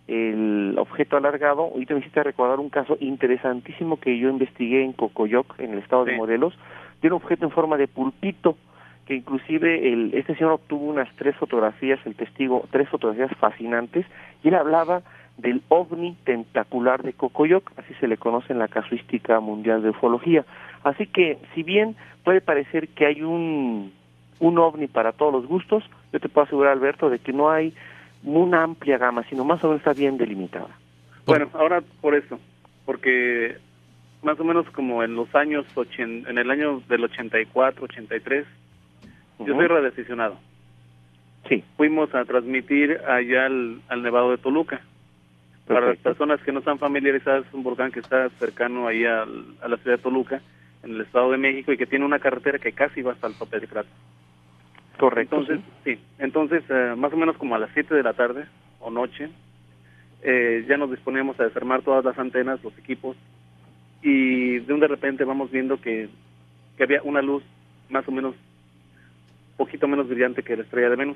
el objeto alargado. Ahorita me hiciste recordar un caso interesantísimo que yo investigué en Cocoyoc, en el estado de Morelos, de un objeto en forma de pulpito, que inclusive este señor obtuvo unas 3 fotografías, el testigo, 3 fotografías fascinantes, y él hablaba del ovni tentacular de Cocoyoc, así se le conoce en la casuística mundial de ufología. Así que, si bien puede parecer que hay un ovni para todos los gustos, yo te puedo asegurar, Alberto, de que no hay una amplia gama, sino más o menos está bien delimitada. Bueno, ahora por eso, porque más o menos como en los años, en el año del 84, 83, yo soy radioaficionado. Sí. Fuimos a transmitir allá al Nevado de Toluca. Perfecto. Para las personas que no están familiarizadas, es un volcán que está cercano ahí a la ciudad de Toluca, en el Estado de México, y que tiene una carretera que casi va hasta el tope del cráter. Correcto. Entonces, sí. Entonces, más o menos como a las 7 de la tarde o noche, ya nos disponíamos a desarmar todas las antenas, los equipos, y de repente vamos viendo que había una luz más o menos, poquito menos brillante que la estrella de Venus.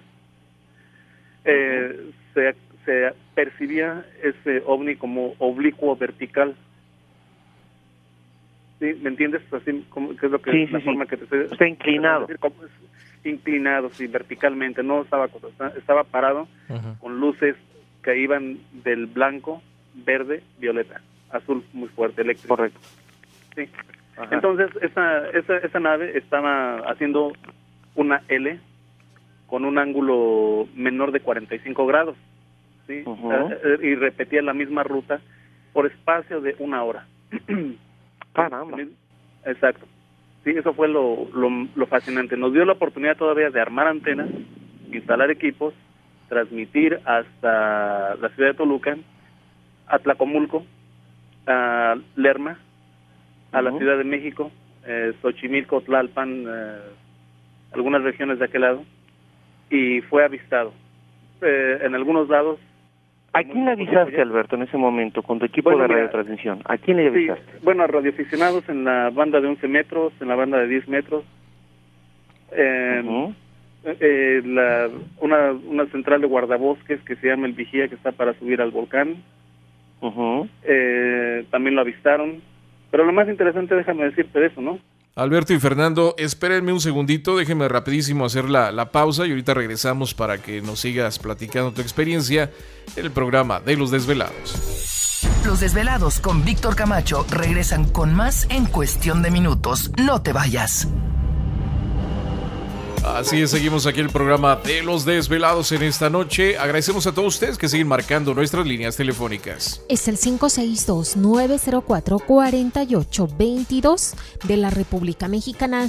Se percibía ese ovni como oblicuo vertical. ¿Sí? ¿Me entiendes? Así como que es lo que sí, la sí, forma sí. que te estoy... Está inclinado. Inclinado, sí, verticalmente. No estaba parado, con luces que iban del blanco, verde, violeta, azul muy fuerte, eléctrico. Correcto. Sí. Ajá. Entonces esa nave estaba haciendo una L con un ángulo menor de 45 grados, ¿sí? Y repetía la misma ruta por espacio de 1 hora. Caramba. Exacto. Sí, eso fue lo fascinante. Nos dio la oportunidad todavía de armar antenas, instalar equipos, transmitir hasta la ciudad de Toluca, a Tlacomulco, a Lerma, a la Ciudad de México, Xochimilco, Tlalpan, algunas regiones de aquel lado, y fue avistado. En algunos lados... ¿A quién le avisaste, Alberto, en ese momento, con tu equipo de radiotransmisión? ¿A quién le avisaste? Sí, bueno, a radioaficionados en la banda de 11 metros, en la banda de 10 metros, una central de guardabosques que se llama El Vigía, que está para subir al volcán. También lo avistaron. Pero lo más interesante, déjame decirte de eso, ¿no? Alberto y Fernando, espérenme un segundito, déjenme rapidísimo hacer la pausa y ahorita regresamos para que nos sigas platicando tu experiencia en el programa de Los Desvelados. Los Desvelados con Víctor Camacho regresan con más en cuestión de minutos. No te vayas. Así es, seguimos aquí el programa de Los Desvelados en esta noche. Agradecemos a todos ustedes que siguen marcando nuestras líneas telefónicas. Es el 562-904-4822 de la República Mexicana,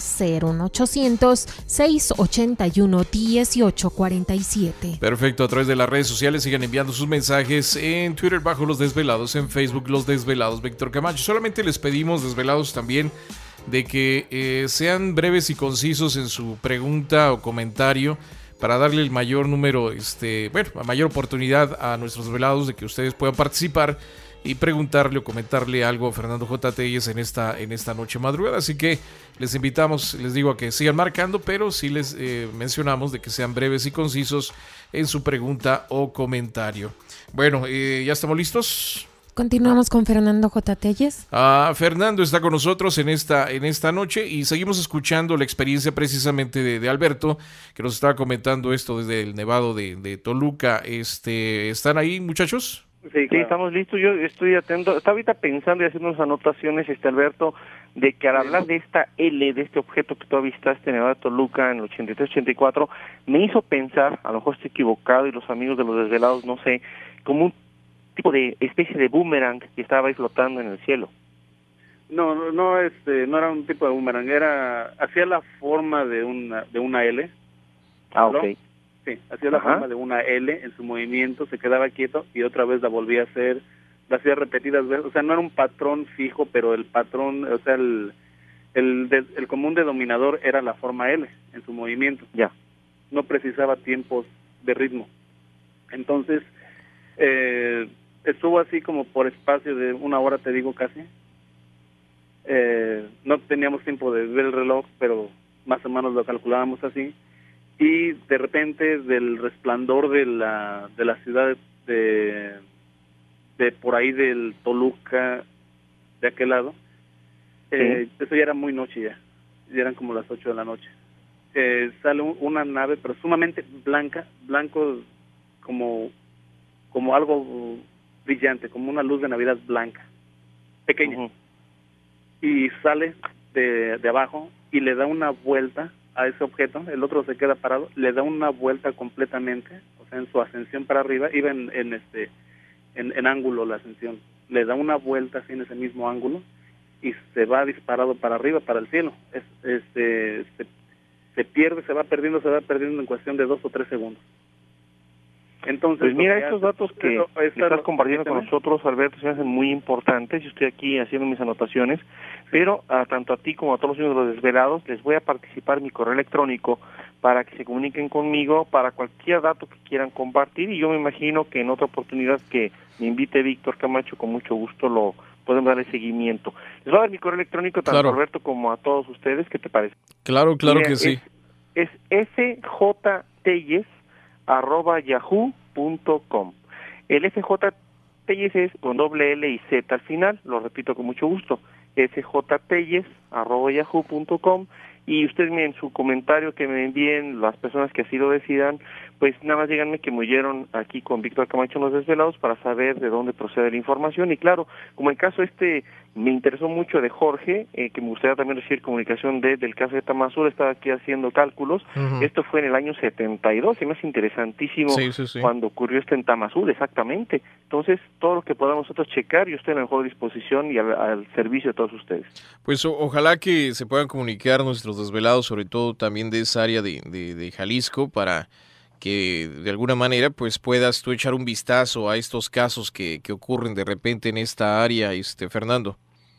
01800-681-1847. Perfecto, a través de las redes sociales sigan enviando sus mensajes en Twitter bajo Los Desvelados, en Facebook Los Desvelados Víctor Camacho. Solamente les pedimos, Desvelados, también de que sean breves y concisos en su pregunta o comentario para darle el mayor número, la mayor oportunidad a nuestros desvelados de que ustedes puedan participar y preguntarle o comentarle algo a Fernando J. Telles en esta noche madrugada. Así que les invitamos, les digo, a que sigan marcando, pero sí les mencionamos de que sean breves y concisos en su pregunta o comentario. Bueno, ¿ya estamos listos? Continuamos con Fernando J. Telles. Fernando está con nosotros en esta noche y seguimos escuchando la experiencia precisamente de Alberto, que nos estaba comentando esto desde el Nevado de Toluca. ¿Están ahí, muchachos? Sí, claro. Estamos listos. Yo estoy atento. Estaba ahorita pensando y haciendo unas anotaciones, Alberto, de que al hablar de esta L, de este objeto que tú avistaste en Nevado de Toluca en el 83-84, me hizo pensar, a lo mejor estoy equivocado y los amigos de Los Desvelados, no sé, como un tipo de especie de boomerang que estaba ahí flotando en el cielo. No era un tipo de boomerang, hacía la forma de una L. Ok. Sí, hacía la forma de una L en su movimiento, se quedaba quieto y otra vez la volvía a hacer, la hacía repetidas veces, o sea, no era un patrón fijo, pero el patrón, o sea, el común denominador era la forma L en su movimiento. Ya. No precisaba tiempos de ritmo. Entonces, estuvo así como por espacio de 1 hora, te digo, casi. No teníamos tiempo de ver el reloj, pero más o menos lo calculábamos así. Y de repente, del resplandor de la ciudad de de por ahí del Toluca, de aquel lado. Eso ya era muy noche ya eran como las 8 de la noche. Sale una nave, pero sumamente blanco como algo brillante, como una luz de Navidad blanca, pequeña. Y sale de abajo y le da una vuelta a ese objeto, el otro se queda parado, le da una vuelta completamente, o sea, en su ascensión para arriba, iba en ángulo la ascensión, le da una vuelta así en ese mismo ángulo y se va disparado para arriba, para el cielo. Se pierde, se va perdiendo en cuestión de 2 o 3 segundos. Entonces, pues mira, estos datos que estás compartiendo con nosotros, Alberto, se me hacen muy importantes. Yo estoy aquí haciendo mis anotaciones, pero tanto a ti como a todos los desvelados les voy a participar mi correo electrónico para que se comuniquen conmigo para cualquier dato que quieran compartir, y yo me imagino que en otra oportunidad que me invite Víctor Camacho, con mucho gusto lo podemos darle seguimiento. Les voy a dar mi correo electrónico tanto a Alberto como a todos ustedes. ¿Qué te parece? Claro que sí. Es sjtelles@yahoo.com. El sjtelles es con doble L y Z al final, lo repito con mucho gusto, sjtelles@yahoo.com. Y ustedes en su comentario que me envíen las personas que así lo decidan, pues nada más díganme que me oyeron aquí con Víctor Camacho en Los Desvelados para saber de dónde procede la información. Y claro, como el caso me interesó mucho de Jorge, que me gustaría también recibir comunicación del caso de Tamazula, estaba aquí haciendo cálculos. Esto fue en el año 72, y me es interesantísimo cuando ocurrió esto en Tamazula, exactamente. Entonces, todo lo que podamos nosotros checar, yo estoy en la mejor disposición y al servicio de todos ustedes. Pues ojalá que se puedan comunicar nuestros desvelados, sobre todo también de esa área de Jalisco, para que de alguna manera pues puedas tú echar un vistazo a estos casos que ocurren de repente en esta área, Fernando.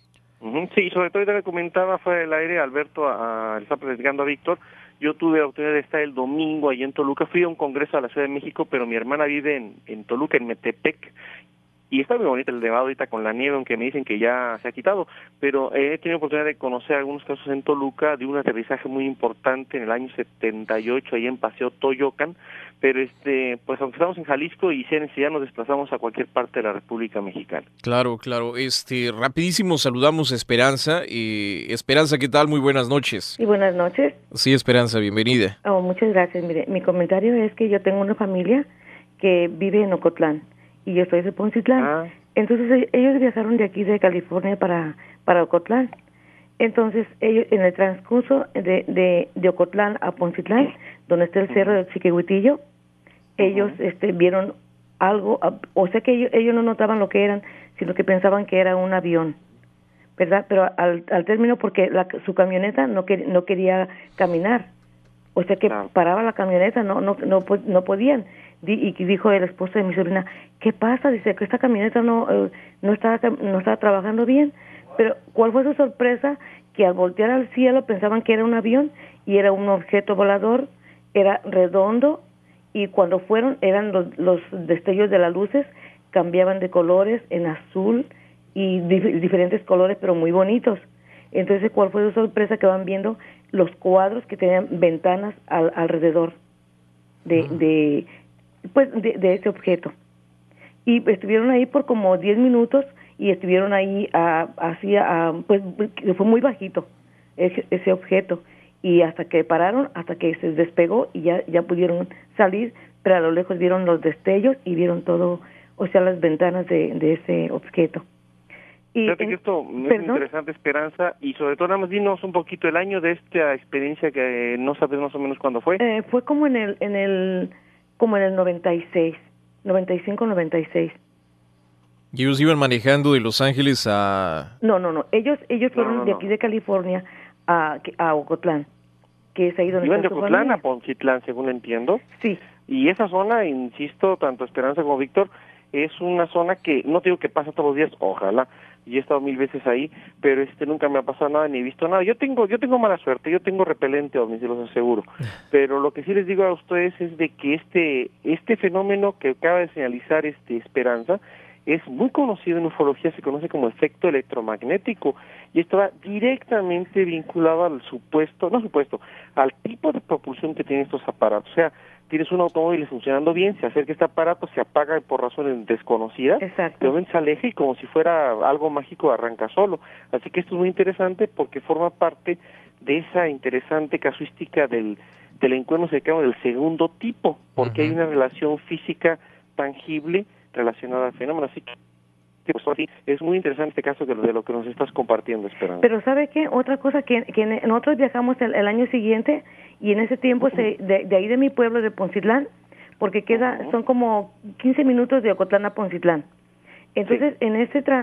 Sí, sobre todo ya le comentaba fuera del aire, Alberto, le está platicando a Víctor. Yo tuve la oportunidad de estar el domingo allí en Toluca, fui a un congreso a la Ciudad de México, pero mi hermana vive en Toluca, en Metepec, y está muy bonito el nevado ahorita con la nieve, aunque me dicen que ya se ha quitado, pero he tenido oportunidad de conocer algunos casos en Toluca de un aterrizaje muy importante en el año 78, ahí en Paseo Toyocan, pero pues aunque estamos en Jalisco y sea necesidad nos desplazamos a cualquier parte de la República Mexicana. Claro. Rapidísimo saludamos a Esperanza. Esperanza, ¿qué tal? Muy buenas noches. Y buenas noches. Sí, Esperanza, bienvenida. Muchas gracias. Mire, mi comentario es que yo tengo una familia que vive en Ocotlán y yo soy de Poncitlán. Entonces ellos viajaron de aquí de California para Ocotlán. Entonces ellos en el transcurso de Ocotlán a Poncitlán, donde está el cerro del Chiquihuitillo, ellos vieron algo, o sea que ellos no notaban lo que eran, sino que pensaban que era un avión, ¿verdad? Pero al término, porque su camioneta no quería caminar, o sea que paraba la camioneta, no podían. Y dijo el esposo de mi sobrina, ¿qué pasa? Dice que esta camioneta no estaba trabajando bien. Pero ¿cuál fue su sorpresa? Que al voltear al cielo pensaban que era un avión y era un objeto volador, era redondo, y cuando eran los destellos de las luces, cambiaban de colores en azul y diferentes colores, pero muy bonitos. Entonces, ¿cuál fue su sorpresa? Que van viendo los cuadros que tenían ventanas alrededor de ese objeto. Y estuvieron ahí por como 10 minutos y estuvieron ahí pues fue muy bajito ese objeto, y hasta que pararon, hasta que se despegó y ya pudieron salir, pero a lo lejos vieron los destellos y vieron todo, o sea, las ventanas de ese objeto. Y fíjate que esto es muy interesante, Esperanza, y sobre todo nada más dinos un poquito el año de esta experiencia, que no sabes más o menos cuándo fue. Fue como en el 96, 95, 96. ¿Y ellos iban manejando de Los Ángeles a...? No. Ellos fueron de aquí de California a Ocotlán, que es ahí donde iban de está su Ocotlán familia. a Poncitlán, según entiendo. Sí. Y esa zona, insisto, tanto Esperanza como Víctor, es una zona que, no digo que pasa todos los días, ojalá, y he estado 1000 veces ahí, pero nunca me ha pasado nada ni he visto nada. Yo tengo mala suerte, yo tengo repelente ovni, se los aseguro. Pero lo que sí les digo a ustedes es de que este fenómeno que acaba de señalizar Esperanza es muy conocido en ufología, se conoce como efecto electromagnético, y esto va directamente vinculado al al tipo de propulsión que tienen estos aparatos. O sea, tienes un automóvil funcionando bien, se acerca este aparato, se apaga por razones desconocidas, Exacto. de se aleja y como si fuera algo mágico arranca solo. Así que esto es muy interesante porque forma parte de esa interesante casuística del encuentro cercano del segundo tipo, porque hay una relación física tangible relacionada al fenómeno. Así que es muy interesante este caso de lo que nos estás compartiendo, Esperanza. Pero ¿sabe qué? Otra cosa que nosotros viajamos el año siguiente y en ese tiempo de ahí de mi pueblo de Poncitlán, porque son como 15 minutos de Ocotlán a Poncitlán. Entonces, en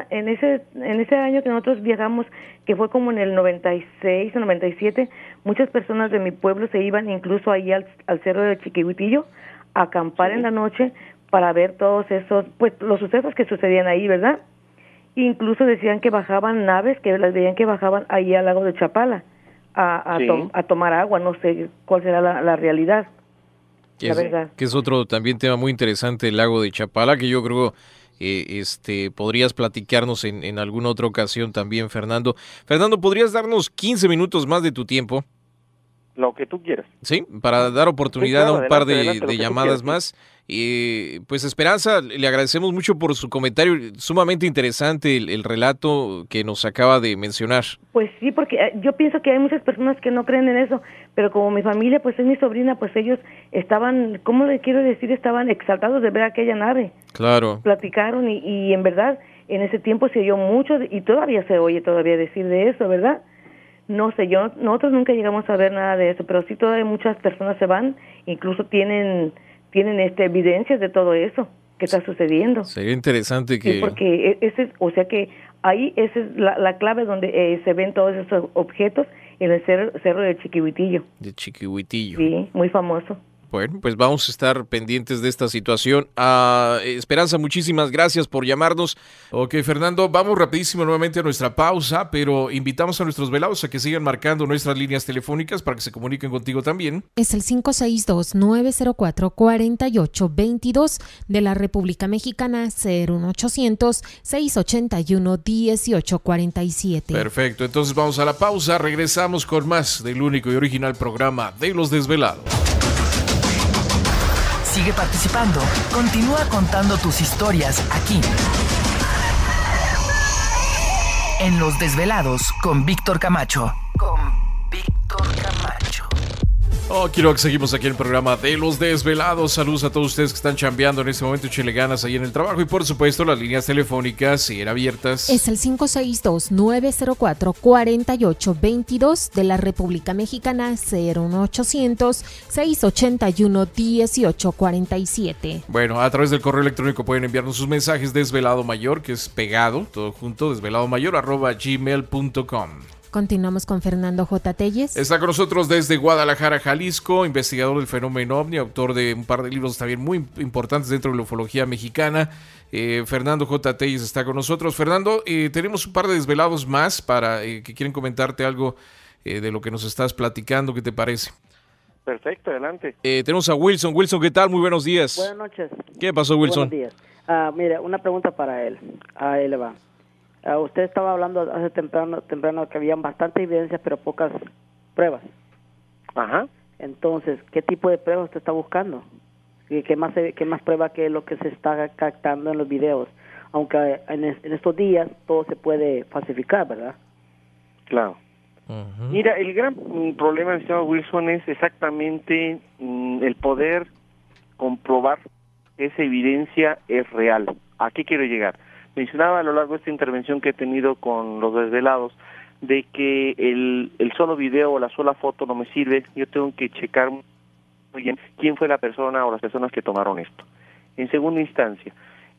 ese año que nosotros viajamos, que fue como en el 96 o 97, muchas personas de mi pueblo se iban incluso ahí al cerro de Chiquihuitillo a acampar en la noche para ver todos esos, pues los sucesos que sucedían ahí, ¿verdad? Incluso decían que bajaban naves, que las veían que bajaban ahí al lago de Chapala a tomar agua, no sé cuál será la realidad. La verdad. Que es otro también tema muy interesante, el lago de Chapala, que yo creo podrías platicarnos en alguna otra ocasión también, Fernando. Fernando, ¿podrías darnos 15 minutos más de tu tiempo? Lo que tú quieras. Sí, para dar oportunidad a un par de llamadas quieras, más. Pues Esperanza, le agradecemos mucho por su comentario, sumamente interesante el relato que nos acaba de mencionar. Pues sí, porque yo pienso que hay muchas personas que no creen en eso, pero como mi familia pues es mi sobrina, pues ellos estaban, ¿cómo le quiero decir? Estaban exaltados de ver aquella nave. Claro. Platicaron y en verdad en ese tiempo se oyó mucho y todavía se oye decir de eso, ¿verdad? No sé, nosotros nunca llegamos a ver nada de eso, pero sí todavía muchas personas se van, incluso tienen evidencias de todo eso que está sucediendo. Sería interesante que... Sí, porque ahí esa es la clave donde se ven todos esos objetos en el cerro de Chiquihuitillo. De Chiquihuitillo. Sí, muy famoso. Bueno, pues vamos a estar pendientes de esta situación. Esperanza, muchísimas gracias por llamarnos. Ok, Fernando, vamos rapidísimo nuevamente a nuestra pausa, pero invitamos a nuestros velados a que sigan marcando nuestras líneas telefónicas para que se comuniquen contigo también. Es el 562-904-4822 de la República Mexicana, 01800-681-1847. Perfecto, entonces vamos a la pausa, regresamos con más del único y original programa de Los Desvelados. Sigue participando. Continúa contando tus historias aquí. En Los Desvelados con Víctor Camacho. Quiero que seguimos aquí en el programa de Los Desvelados. Saludos a todos ustedes que están chambeando en este momento, échenle ganas ahí en el trabajo y por supuesto las líneas telefónicas siguen abiertas. Es el 562-904-4822 de la República Mexicana, 01800-681-1847. Bueno, a través del correo electrónico pueden enviarnos sus mensajes desvelado mayor, que es pegado, todo junto, desveladomayor@gmail.com. Continuamos con Fernando J. Telles. Está con nosotros desde Guadalajara, Jalisco, investigador del fenómeno OVNI, autor de un par de libros también muy importantes dentro de la ufología mexicana. Fernando J. Telles está con nosotros. Fernando, tenemos un par de desvelados más para que quieren comentarte algo de lo que nos estás platicando. ¿Qué te parece? Perfecto, adelante. Tenemos a Wilson. Wilson, ¿qué tal? Muy buenos días. Buenas noches. ¿Qué pasó, Wilson? Buenos días. Mira, una pregunta para él. Ahí le va. Usted estaba hablando hace temprano que habían bastantes evidencias pero pocas pruebas. Ajá. Entonces, ¿qué tipo de pruebas usted está buscando? ¿Qué más prueba que lo que se está captando en los videos? Aunque en estos días todo se puede falsificar, ¿verdad? Claro. Uh-huh. Mira, el gran problema, señor Wilson, es exactamente el poder comprobar que esa evidencia es real. ¿A qué quiero llegar? Mencionaba a lo largo de esta intervención que he tenido con Los Desvelados de que el solo video o la sola foto no me sirve, yo tengo que checar muy bien quién fue la persona o las personas que tomaron esto. En segunda instancia,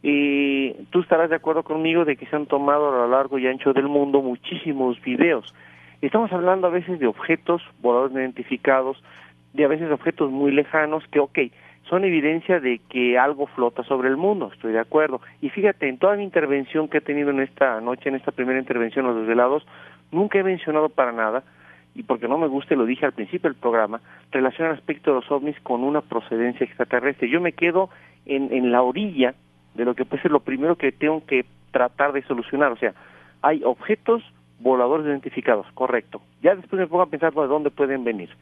tú estarás de acuerdo conmigo de que se han tomado a lo largo y ancho del mundo muchísimos videos. Estamos hablando a veces de objetos voladores no identificados, de a veces objetos muy lejanos que, son evidencia de que algo flota sobre el mundo, estoy de acuerdo. Y fíjate, en toda mi intervención que he tenido en esta noche, en esta primera intervención, Los Desvelados, nunca he mencionado para nada, y porque no me gusta, lo dije al principio del programa, relaciona el aspecto de los ovnis con una procedencia extraterrestre. Yo me quedo en la orilla de lo que puede ser lo primero que tengo que tratar de solucionar. O sea, hay objetos voladores identificados, correcto. Ya después me pongo a pensar de dónde pueden venir.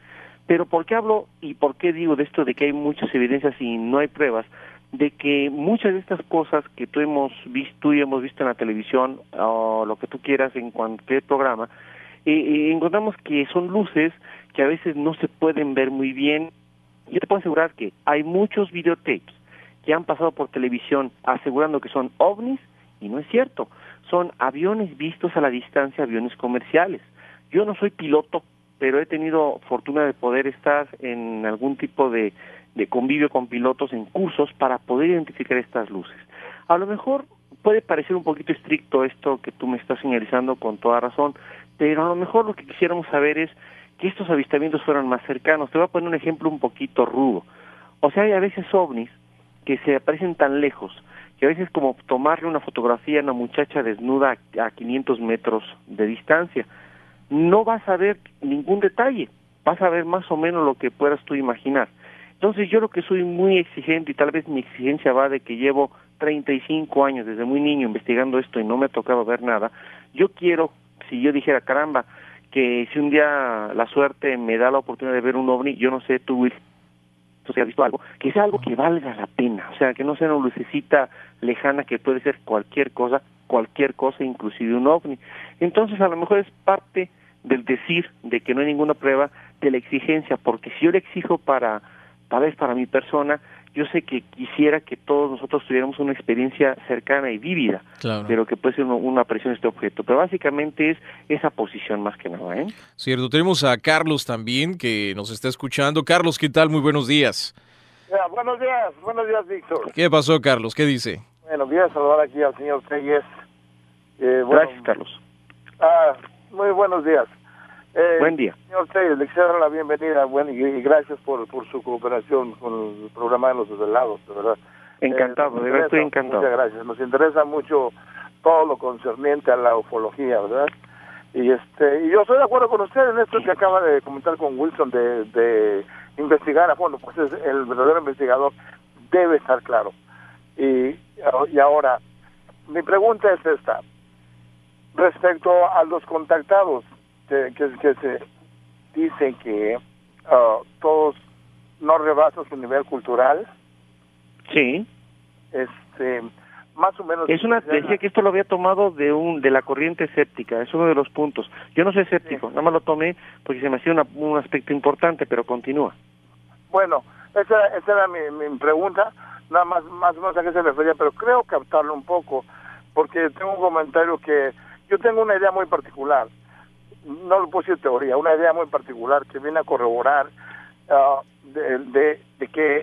Pero ¿por qué hablo y por qué digo de esto de que hay muchas evidencias y no hay pruebas? De que muchas de estas cosas que tú y hemos visto en la televisión o lo que tú quieras en cualquier programa, encontramos que son luces que a veces no se pueden ver muy bien. Yo te puedo asegurar que hay muchos videotapes que han pasado por televisión asegurando que son ovnis y no es cierto. Son aviones vistos a la distancia, aviones comerciales. Yo no soy piloto, pero he tenido fortuna de poder estar en algún tipo de convivio con pilotos en cursos para poder identificar estas luces. A lo mejor puede parecer un poquito estricto esto que tú me estás señalizando con toda razón, pero a lo mejor lo que quisiéramos saber es que estos avistamientos fueran más cercanos. Te voy a poner un ejemplo un poquito rudo. O sea, hay a veces ovnis que se aparecen tan lejos, que a veces como tomarle una fotografía a una muchacha desnuda a 500 metros de distancia, no vas a ver ningún detalle, vas a ver más o menos lo que puedas tú imaginar. Entonces yo lo que soy muy exigente, y tal vez mi exigencia va de que llevo 35 años desde muy niño investigando esto y no me ha tocado ver nada. Yo quiero, si yo dijera, caramba, que si un día la suerte me da la oportunidad de ver un ovni, yo no sé, tú, Will, si has visto algo, que sea algo que valga la pena, o sea, que no sea una lucecita lejana que puede ser cualquier cosa, inclusive un ovni. Entonces a lo mejor es parte del decir de que no hay ninguna prueba de la exigencia, porque si yo le exijo para mi persona, yo sé que quisiera que todos nosotros tuviéramos una experiencia cercana y vívida, claro, pero que puede ser una aparición de este objeto. Pero básicamente es esa posición más que nada, ¿eh? Cierto, tenemos a Carlos también que nos está escuchando. Carlos, ¿qué tal? Muy buenos días. Buenos días, Víctor. ¿Qué pasó, Carlos? ¿Qué dice? Bueno, voy a saludar aquí al señor Telles. Gracias, Carlos. Muy buenos días. Buen día. Señor Telles, le quiero dar la bienvenida y gracias por su cooperación con el programa de los desvelados, de verdad. Encantado, de verdad estoy encantado. Muchas gracias. Nos interesa mucho todo lo concerniente a la ufología, ¿verdad? Y yo estoy de acuerdo con usted en esto que acaba de comentar con Wilson de investigar a fondo, pues el verdadero investigador debe estar claro. Y ahora, mi pregunta es esta. Respecto a los contactados, que se dice que todos no rebasan su nivel cultural. Sí. Más o menos. Decía que esto lo había tomado de la corriente escéptica, es uno de los puntos. Yo no soy escéptico, sí. Nada más lo tomé porque se me hacía un aspecto importante, pero continúa. Bueno, esa era mi pregunta, nada más o menos a qué se refería, pero creo captarlo un poco, porque tengo un comentario que yo tengo una idea muy particular. No lo puse teoría, una idea muy particular que viene a corroborar de que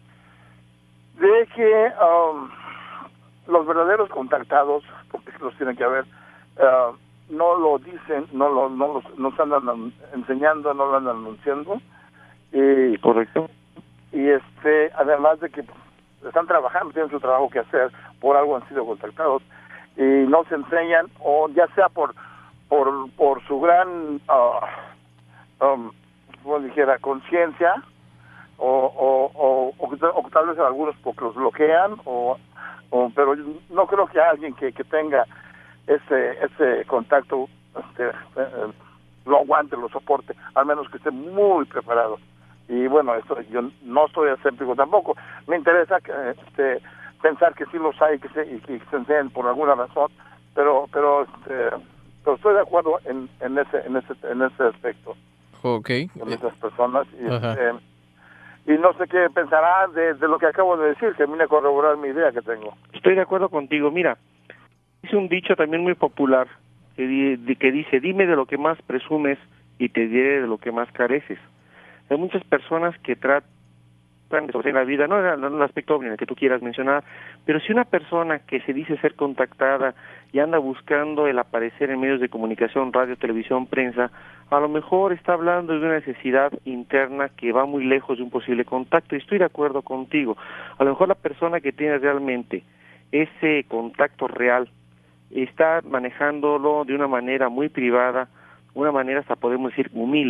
los verdaderos contactados, porque los tienen que haber, no lo dicen, nos andan enseñando, no lo andan anunciando. Correcto. Y además de que están trabajando, tienen su trabajo que hacer, por algo han sido contactados y no se enseñan, o ya sea por su gran como dijera, conciencia, o tal vez algunos porque los bloquean, pero no creo que alguien que tenga ese contacto lo aguante, lo soporte, al menos que esté muy preparado. Y bueno, yo no estoy escéptico tampoco. Me interesa pensar que sí los hay, que se enseñen por alguna razón, pero estoy de acuerdo en ese aspecto. Okay. Con esas personas y no sé qué pensará de lo que acabo de decir, que viene a corroborar mi idea que tengo. Estoy de acuerdo contigo. Mira, es un dicho también muy popular que dice: dime de lo que más presumes y te diré de lo que más careces. Hay muchas personas que tratan de sobresalir la vida, no en el aspecto ovni que tú quieras mencionar, pero si una persona que se dice ser contactada y anda buscando el aparecer en medios de comunicación, radio, televisión, prensa, a lo mejor está hablando de una necesidad interna que va muy lejos de un posible contacto, y estoy de acuerdo contigo. A lo mejor la persona que tiene realmente ese contacto real está manejándolo de una manera muy privada, una manera hasta podemos decir humilde,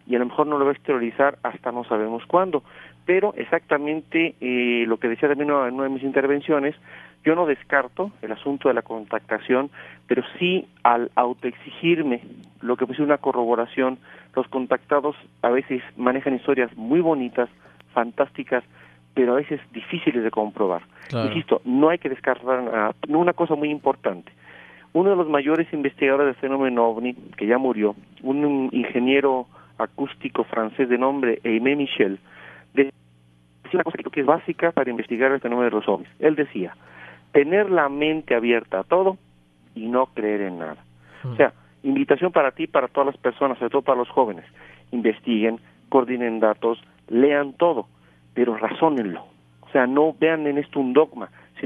y a lo mejor no lo va a exteriorizar hasta no sabemos cuándo. Pero exactamente lo que decía también en una de mis intervenciones, yo no descarto el asunto de la contactación, pero sí al autoexigirme lo que puede ser una corroboración, los contactados a veces manejan historias muy bonitas, fantásticas, pero a veces difíciles de comprobar. Claro. Insisto, no hay que descartar una cosa muy importante. Uno de los mayores investigadores del fenómeno OVNI, que ya murió, un ingeniero acústico francés de nombre Aimé Michel, decía una cosa que creo que es básica para investigar el fenómeno de los OVNIs. Él decía, tener la mente abierta a todo y no creer en nada. O sea, invitación para ti, para todas las personas, sobre todo para los jóvenes. Investiguen, coordinen datos, lean todo, pero razónenlo. O sea, no vean en esto un dogma,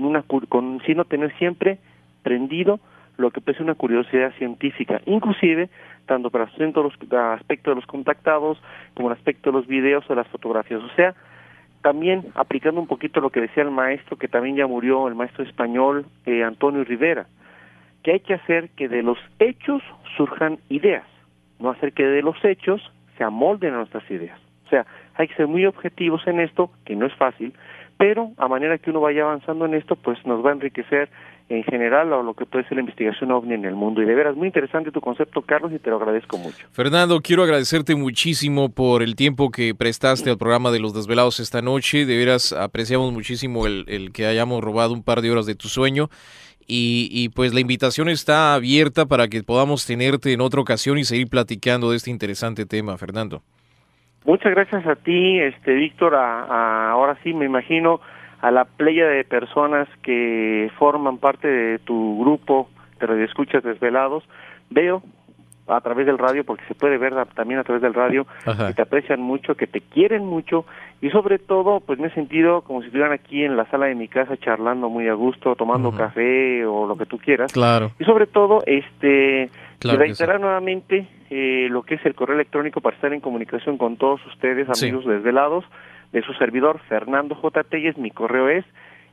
sino tener siempre prendido lo que puede ser una curiosidad científica, inclusive tanto para el aspecto de los contactados como el aspecto de los videos o de las fotografías. O sea, también aplicando un poquito lo que decía el maestro, que también ya murió, el maestro español Antonio Rivera, que hay que hacer que de los hechos surjan ideas, no hacer que de los hechos se amolden a nuestras ideas. O sea, hay que ser muy objetivos en esto, que no es fácil, pero a manera que uno vaya avanzando en esto, pues nos va a enriquecer en general a lo que puede ser la investigación OVNI en el mundo. Y de veras, muy interesante tu concepto, Carlos, y te lo agradezco mucho. Fernando, quiero agradecerte muchísimo por el tiempo que prestaste al programa de Los Desvelados esta noche. De veras, apreciamos muchísimo el que hayamos robado un par de horas de tu sueño. Y pues la invitación está abierta para que podamos tenerte en otra ocasión y seguir platicando de este interesante tema, Fernando. Muchas gracias a ti, Víctor. Ahora sí, me imagino a la playa de personas que forman parte de tu grupo de radioescuchas Desvelados. Veo a través del radio, porque se puede ver también a través del radio, que te aprecian mucho, que te quieren mucho, y sobre todo, pues me he sentido como si estuvieran aquí en la sala de mi casa charlando muy a gusto, tomando café o lo que tú quieras. Claro. Y sobre todo, claro, reiterar nuevamente lo que es el correo electrónico para estar en comunicación con todos ustedes, amigos Desvelados, de su servidor Fernando J. Telles. Mi correo es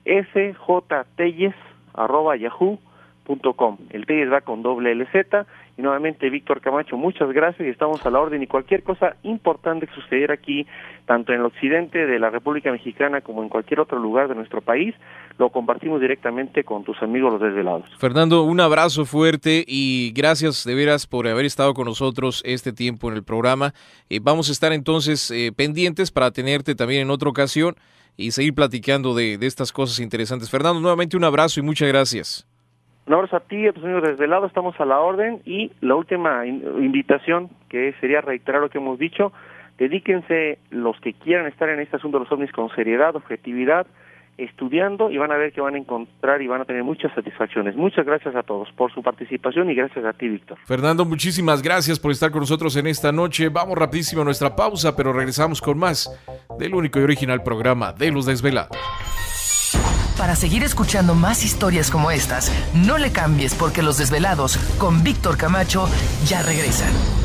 sjtelles@yahoo.com. El Telles va con doble LZ. Y nuevamente, Víctor Camacho, muchas gracias y estamos a la orden. Y cualquier cosa importante que sucediera aquí, tanto en el occidente de la República Mexicana como en cualquier otro lugar de nuestro país, lo compartimos directamente con tus amigos los Desvelados. Fernando, un abrazo fuerte y gracias de veras por haber estado con nosotros este tiempo en el programa. Vamos a estar entonces pendientes para tenerte también en otra ocasión y seguir platicando de estas cosas interesantes. Fernando, nuevamente un abrazo y muchas gracias. Un abrazo a ti, a tus amigos Desvelados, estamos a la orden. Y la última invitación, que sería reiterar lo que hemos dicho, dedíquense los que quieran estar en este asunto de los ovnis con seriedad, objetividad, estudiando, y van a ver que van a encontrar y van a tener muchas satisfacciones. Muchas gracias a todos por su participación y gracias a ti, Víctor. Fernando, muchísimas gracias por estar con nosotros en esta noche. Vamos rapidísimo a nuestra pausa, pero regresamos con más del único y original programa de Los Desvelados. Para seguir escuchando más historias como estas, no le cambies, porque Los Desvelados con Víctor Camacho ya regresan.